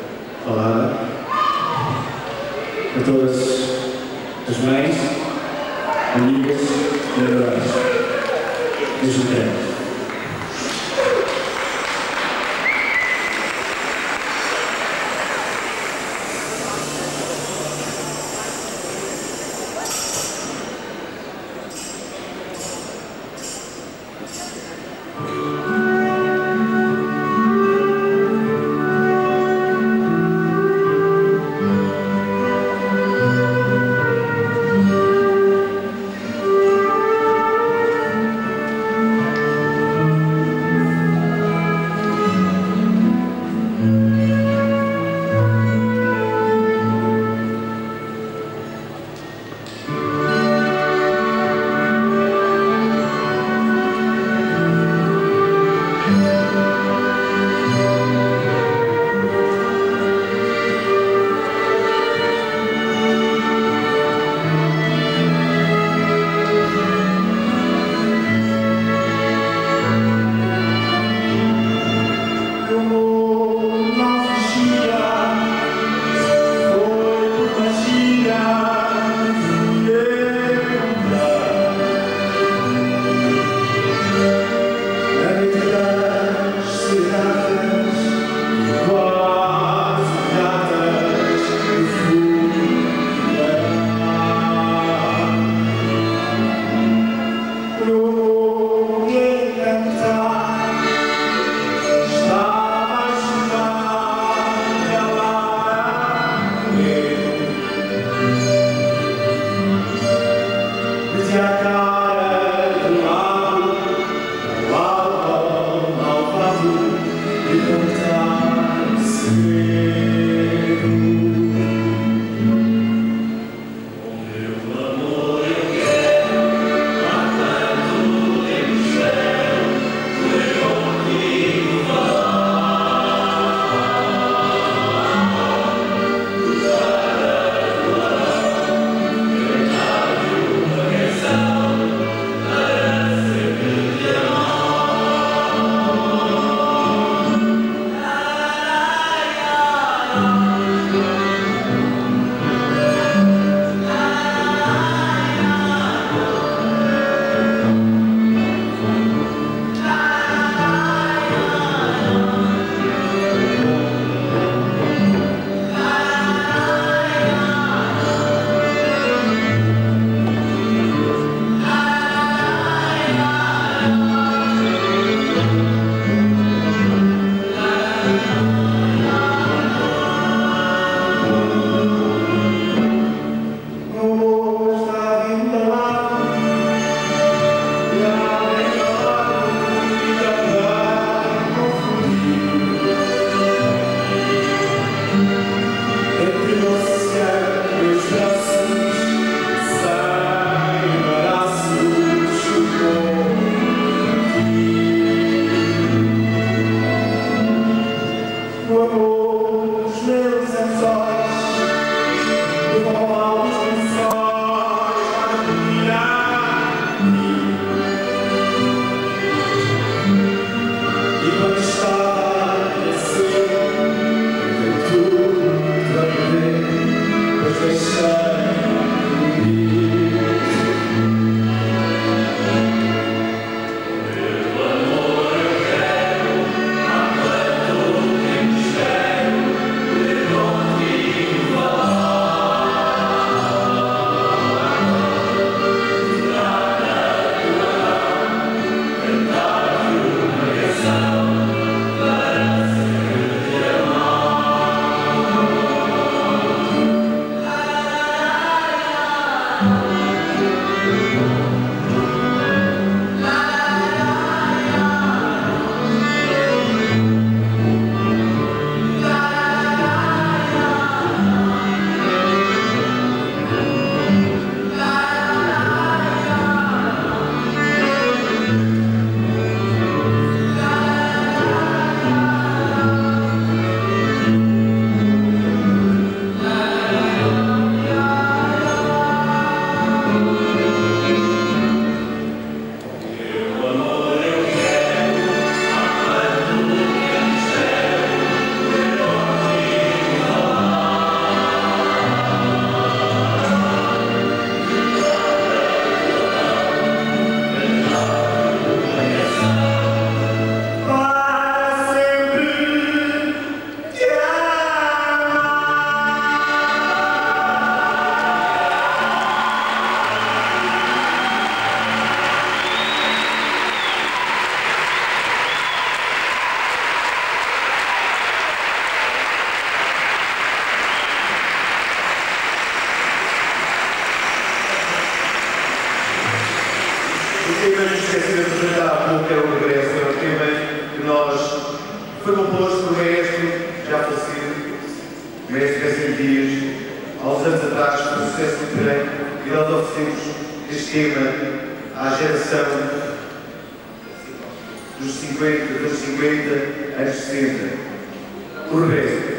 palavra a todas as mães, amigas e adoradas. Desde o tempo. foi composto por um maestro já falecido, o maestro Vicente Dias, há uns anos atrás, por sucesso muito grande, e nós oferecemos este tema à geração dos cinquenta, dos cinquenta anos sessenta. O regresso.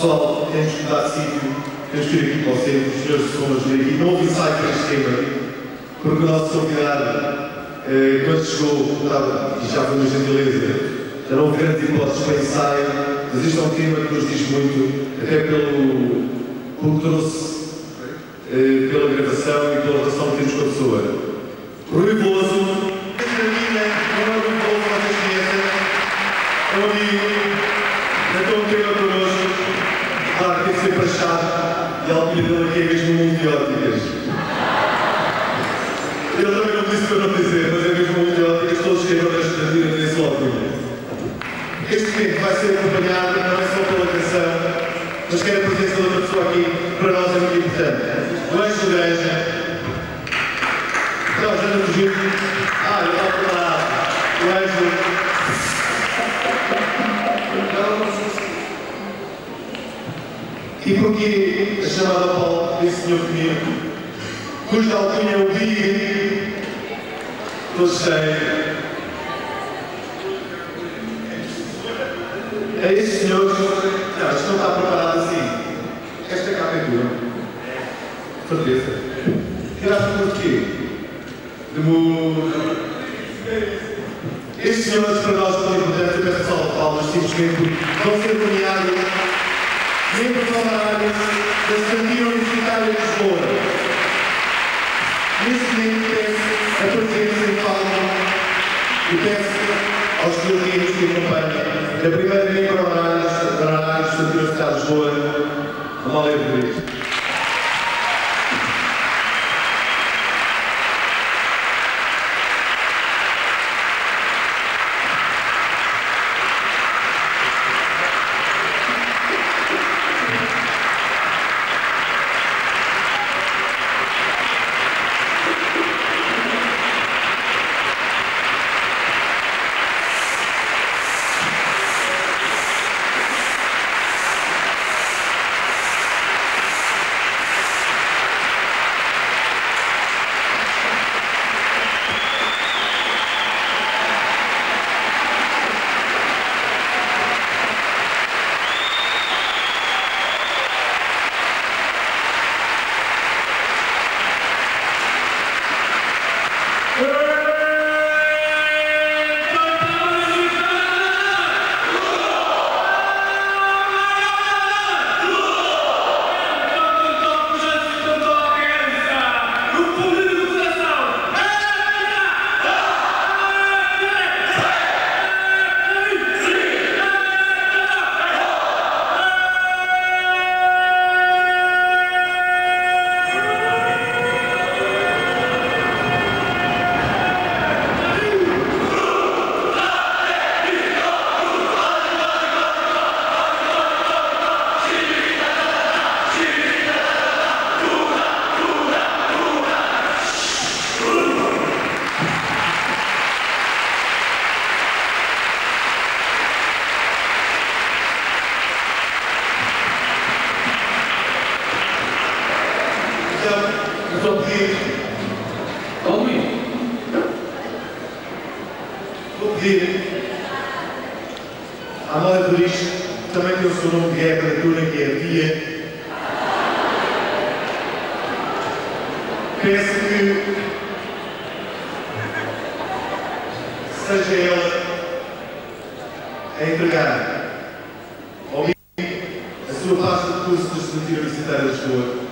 Pessoal, temos que dar sítio, temos que ir aqui para o centro, os senhores somos vir aqui. Não houve ensaio para este tema, porque o nosso convidado, eh, quando chegou, estava, e já foi uma gentileza, já não houve grandes hipóteses para ensaio, mas isto é um tema que nos diz muito, até pelo, pelo que trouxe, eh, pela gravação e pela relação que temos com a pessoa. Rui Veloso, esta minha, não é o Rui Veloso, vocês conhecem, é um amigo, então um tema connosco, claro que tem que ser prachado, e a alcunha dele aqui é mesmo multióticas. Ele também não disse para não dizer, mas é mesmo multióticas, todos que agora esta vida têm sua alcunha. Este momento vai ser acompanhado não é só pela canção, mas quero a presença de outra pessoa aqui, para nós é muito importante. O Anjo de Granja. Então, já não fugiu. Ah, eu estava preparado. O Anjo. E porquê a chamada ao palco desse senhor comigo, cuja alcunha é o Big, todos têm. É este senhor, não, isto não está preparado assim. Esta capa é tua. Certeza. Tiraste por quê? Demo... Estes senhores para nós são importantes, eu peço salve de palmas, simplesmente porque vão ser nomeados membros honorários da Santia Universitária de Lisboa. Neste momento peço a presença em palma e peço aos estudantes que acompanham da primeira membro honorária da Santia Universitária de Lisboa, Amália Rodrigues. A Amália Rodrigues também tem o seu nome de guerra da turma, que é a Tia. Peço que seja ela a entregar ao amigo a sua pasta de curso de Estudantil Universitária de Lisboa.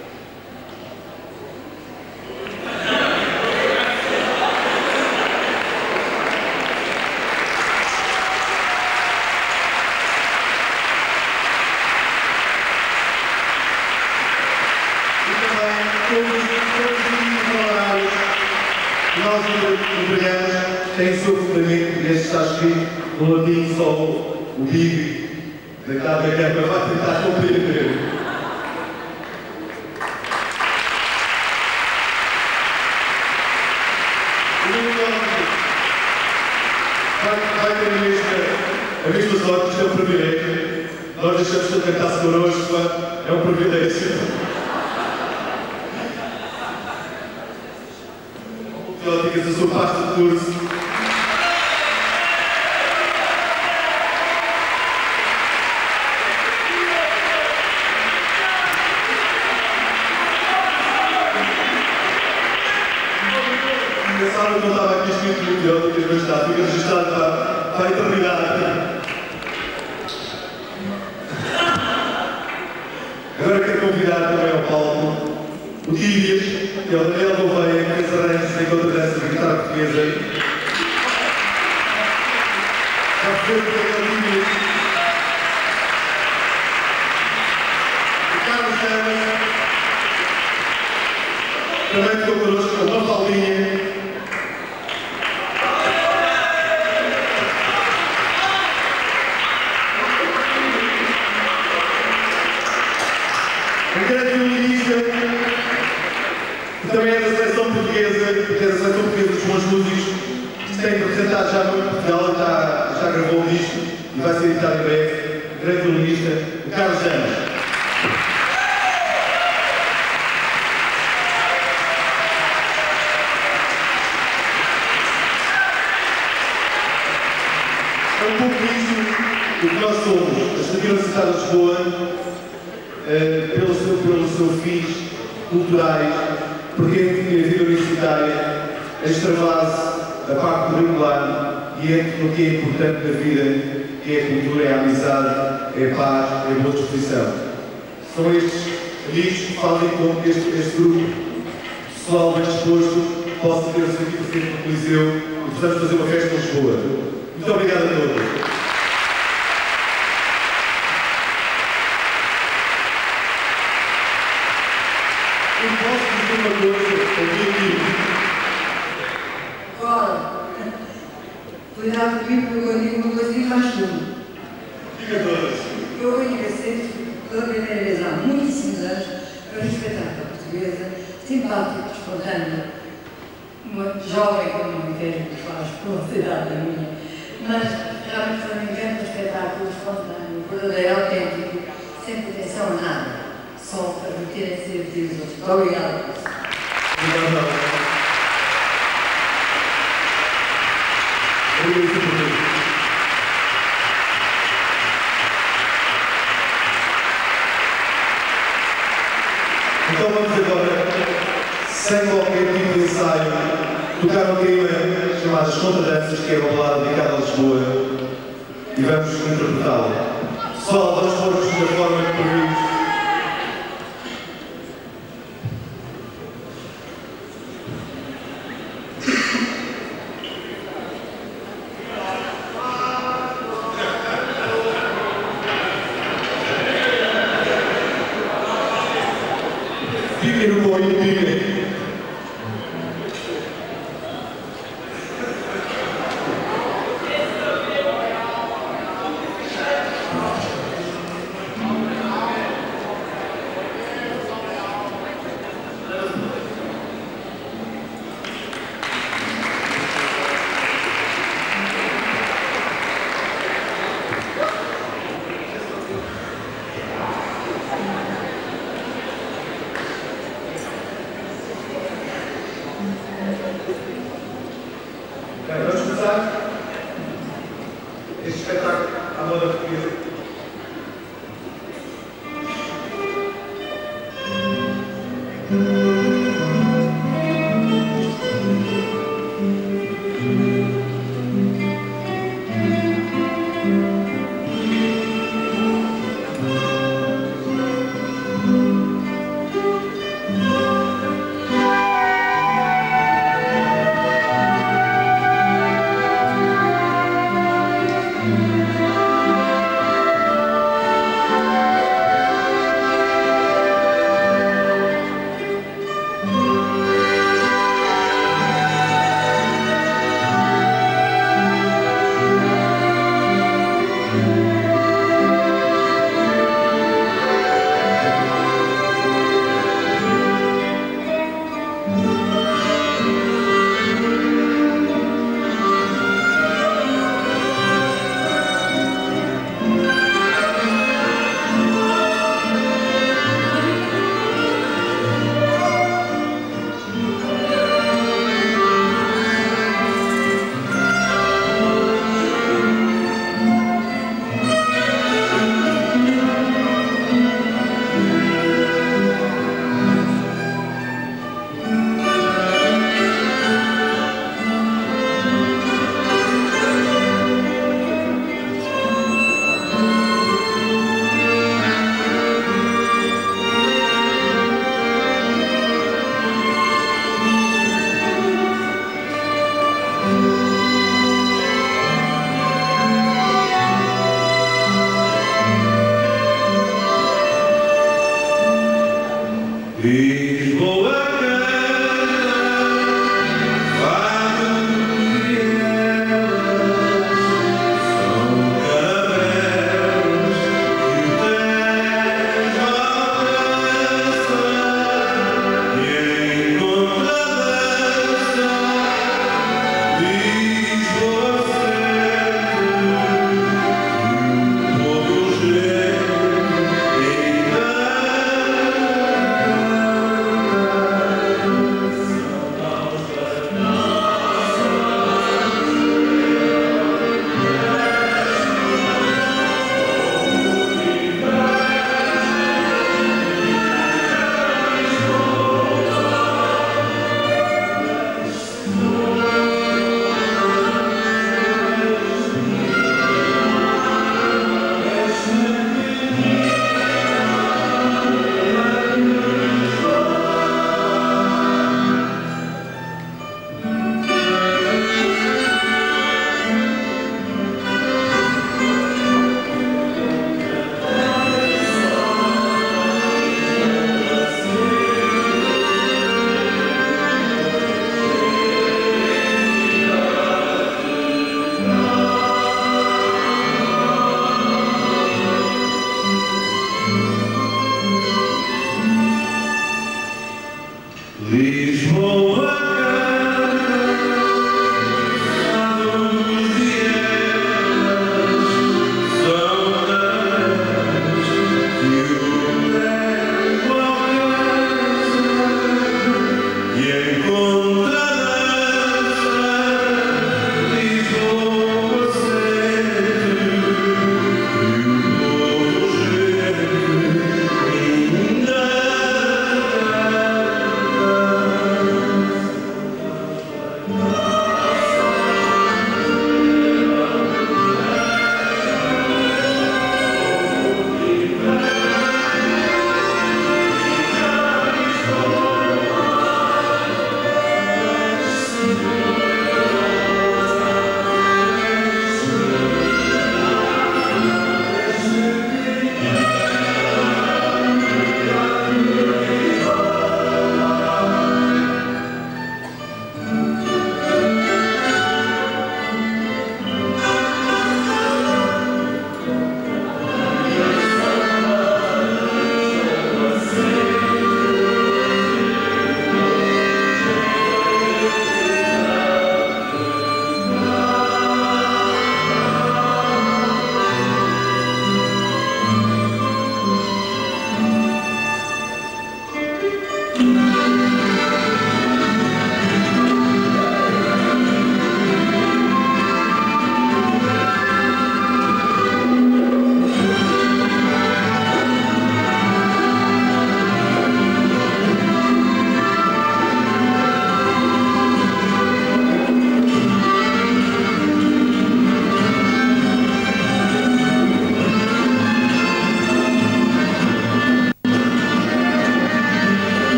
Tem o seu fundamento, e este está escrito no latim só o Big, da cada guerra, vai tentar compreender. Vai, vai ter a mesma, a mesma sorte, isto é um privilégio. Nós deixamos de cantar-se connosco, é um privilégio. Óticas, a sua pasta de curso. Pensaram que não estava aqui escrito no teu, que as está, fica registrado para, para a eternidade. Agora quero convidar também ao palco o Tíbias, que é o Daniel Gouveia, que fez arranjos em contradança da guitarra portuguesa. Já foi o Daniel Tíbias. O Carlos Chamas também ficou connosco, uma Paulinha. Um grande violinista, que também é da seleção portuguesa, que é da seleção portuguesa dos bons músicos, que se tem representado já muito em Portugal, já, já gravou um disco e vai ser editado em breve. Um grande violinista, o Carlos Chamas. É um pouco isso o que nós somos, a Estadia Universidade de Lisboa, uh, pelo seu, pelo seu fins culturais, porque a vida universitária, a extravase, a parte curricular e entre no que é importante na vida, que é a cultura, é a amizade, é a paz, é a boa disposição. São estes amigos que fazem com que este, este grupo pessoal bem disposto possa ter o seu aqui presente no Coliseu e possamos fazer uma festa em Lisboa. Muito obrigado a todos. Eu posso dizer uma coisa, ouvi aqui. Ora, cuidado comigo porque eu digo uma coisa e faz tudo. Diga todas. Eu venho a ser, pela primeira vez há muitíssimos anos, para um espetáculo portuguesa, simpático, espontâneo, uma jovem que eu não vejo que faz por cidade da minha. Mas realmente foi um evento, um espetáculo espontâneo, verdadeiro, autêntico, sem pretensão a nada, só para meterem ser divertidos. Muito obrigada. Obrigado. Obrigado. Então vamos agora, sem qualquer tipo de ensaio, tocar um tema chamado As Contradanças, que é uma balada dedicada a Lisboa, e vamos interpretá-la. Pessoal, vamos pôr-nos da forma que previmos. Fiquem no bom e fiquem. Bem, vamos começar este espetáculo à moda portuguesa. Lisboa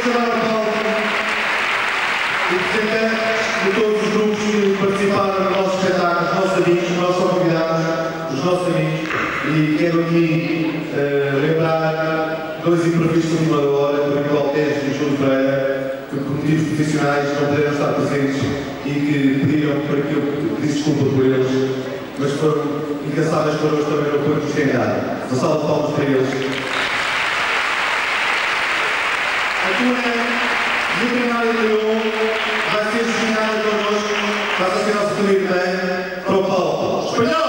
chamar ao palco representantes de todos os grupos que participaram no nosso espetáculo, os nossos amigos, os nossos convidados, os nossos amigos. E quero aqui uh, lembrar dois imprevistos de última hora, do Miguel Teres e do Júlio Pereira, que por motivos profissionais não puderam estar presentes e que pediram para que eu pedisse desculpa por eles, mas foram incansáveis connosco também no apoio que nos têm dado. Uma salva de palmas para eles. A turma do primário de Leão vai ser designada connosco, vai ser a nossa turma irmã, para o palco. Espanhol!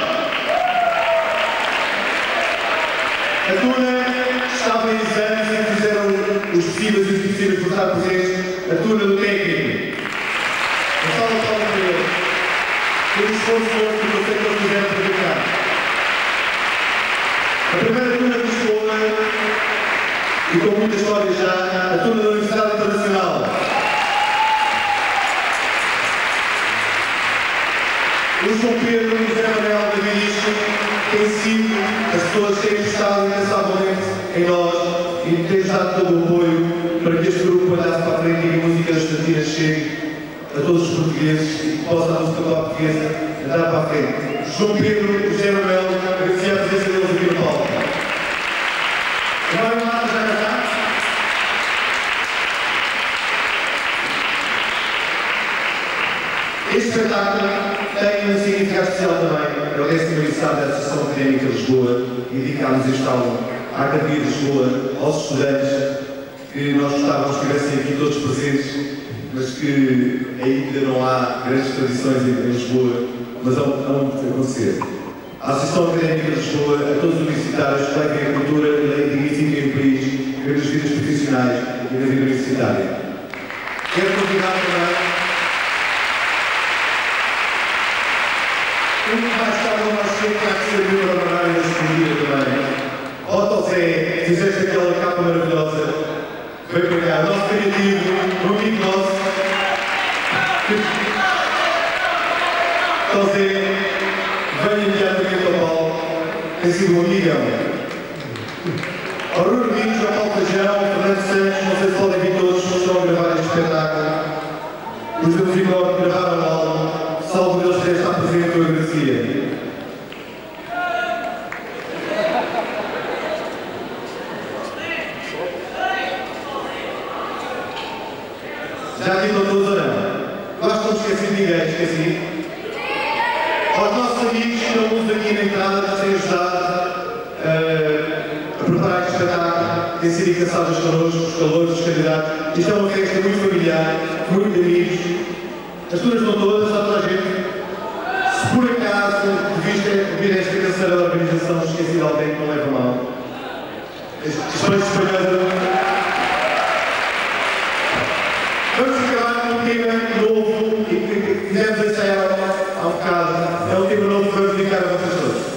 A turma estava em exames e fizeram os possíveis e os impossíveis por estar presentes, a turma do técnico. Uma salva de palmas para eles. Foi um esforço forte que eu sei que eles fizeram para ficar. A primeira turma de Lisboa, e com muita história já, a turma da Universidade Internacional. O João Pedro e o José Manuel David têm sido as pessoas que têm estado incansavelmente em nós e têm dado todo o apoio para que este grupo olhasse para a frente e a música das Estantinas chegue a todos os portugueses e que possa a música portuguesa andar para a frente. João Pedro e José Manuel, agradecer a presença deles aqui no palco. Agora o Marta já cá está. Este espetáculo tem um significado especial também. É o décimo aniversário da Associação Académica de Lisboa e dedicámos este álbum à Academia de Lisboa, aos estudantes, que nós gostávamos que estivessem aqui todos presentes, mas que ainda não há grandes tradições em Lisboa, mas há um que acontecer. A Associação Académica de Lisboa, a todos os universitários que levem a cultura e dignifiquem o país, grandes vidas profissionais e na vida universitária. Quero convidar também um que vai estar no mais cedo, que há que servir a honorária da escolhida também. Otto Zé, fizeste aquela capa maravilhosa, veio para cá, o nosso criativo, um amigo nosso. Otto Zé veio imediatamente ao palco, tem sido um amigão. Ao Rui Domingos, ao Paulo Feijão, ao Fernando Santos, não sei se podem vir todos, estão a gravar este espetáculo. Os da Musicor gravaram o álbum, salvo deles ter estado presente, eu agradecia. Já aqui estão todos ou não? Eu acho que não esqueci de ninguém, esqueci. Aos nossos amigos que estão uns aqui na entrada, que têm ajudado uh, a preparar este espetáculo, têm sido incansáveis connosco, os calores, os candidatos. Isto é uma festa muito familiar, muito de amigos. As turmas estão todas, está toda a gente. Se por acaso, devido a esta canseira da organização, esqueci de alguém que não leva mal. Estes peixes espanhóis. Vamos acabar com um tema novo e que fizemos ensaiar há um bocado. É um tema novo que vamos dedicar a vocês todos.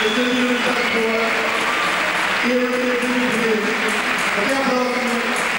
Esta vida está boa. Eu até a próxima.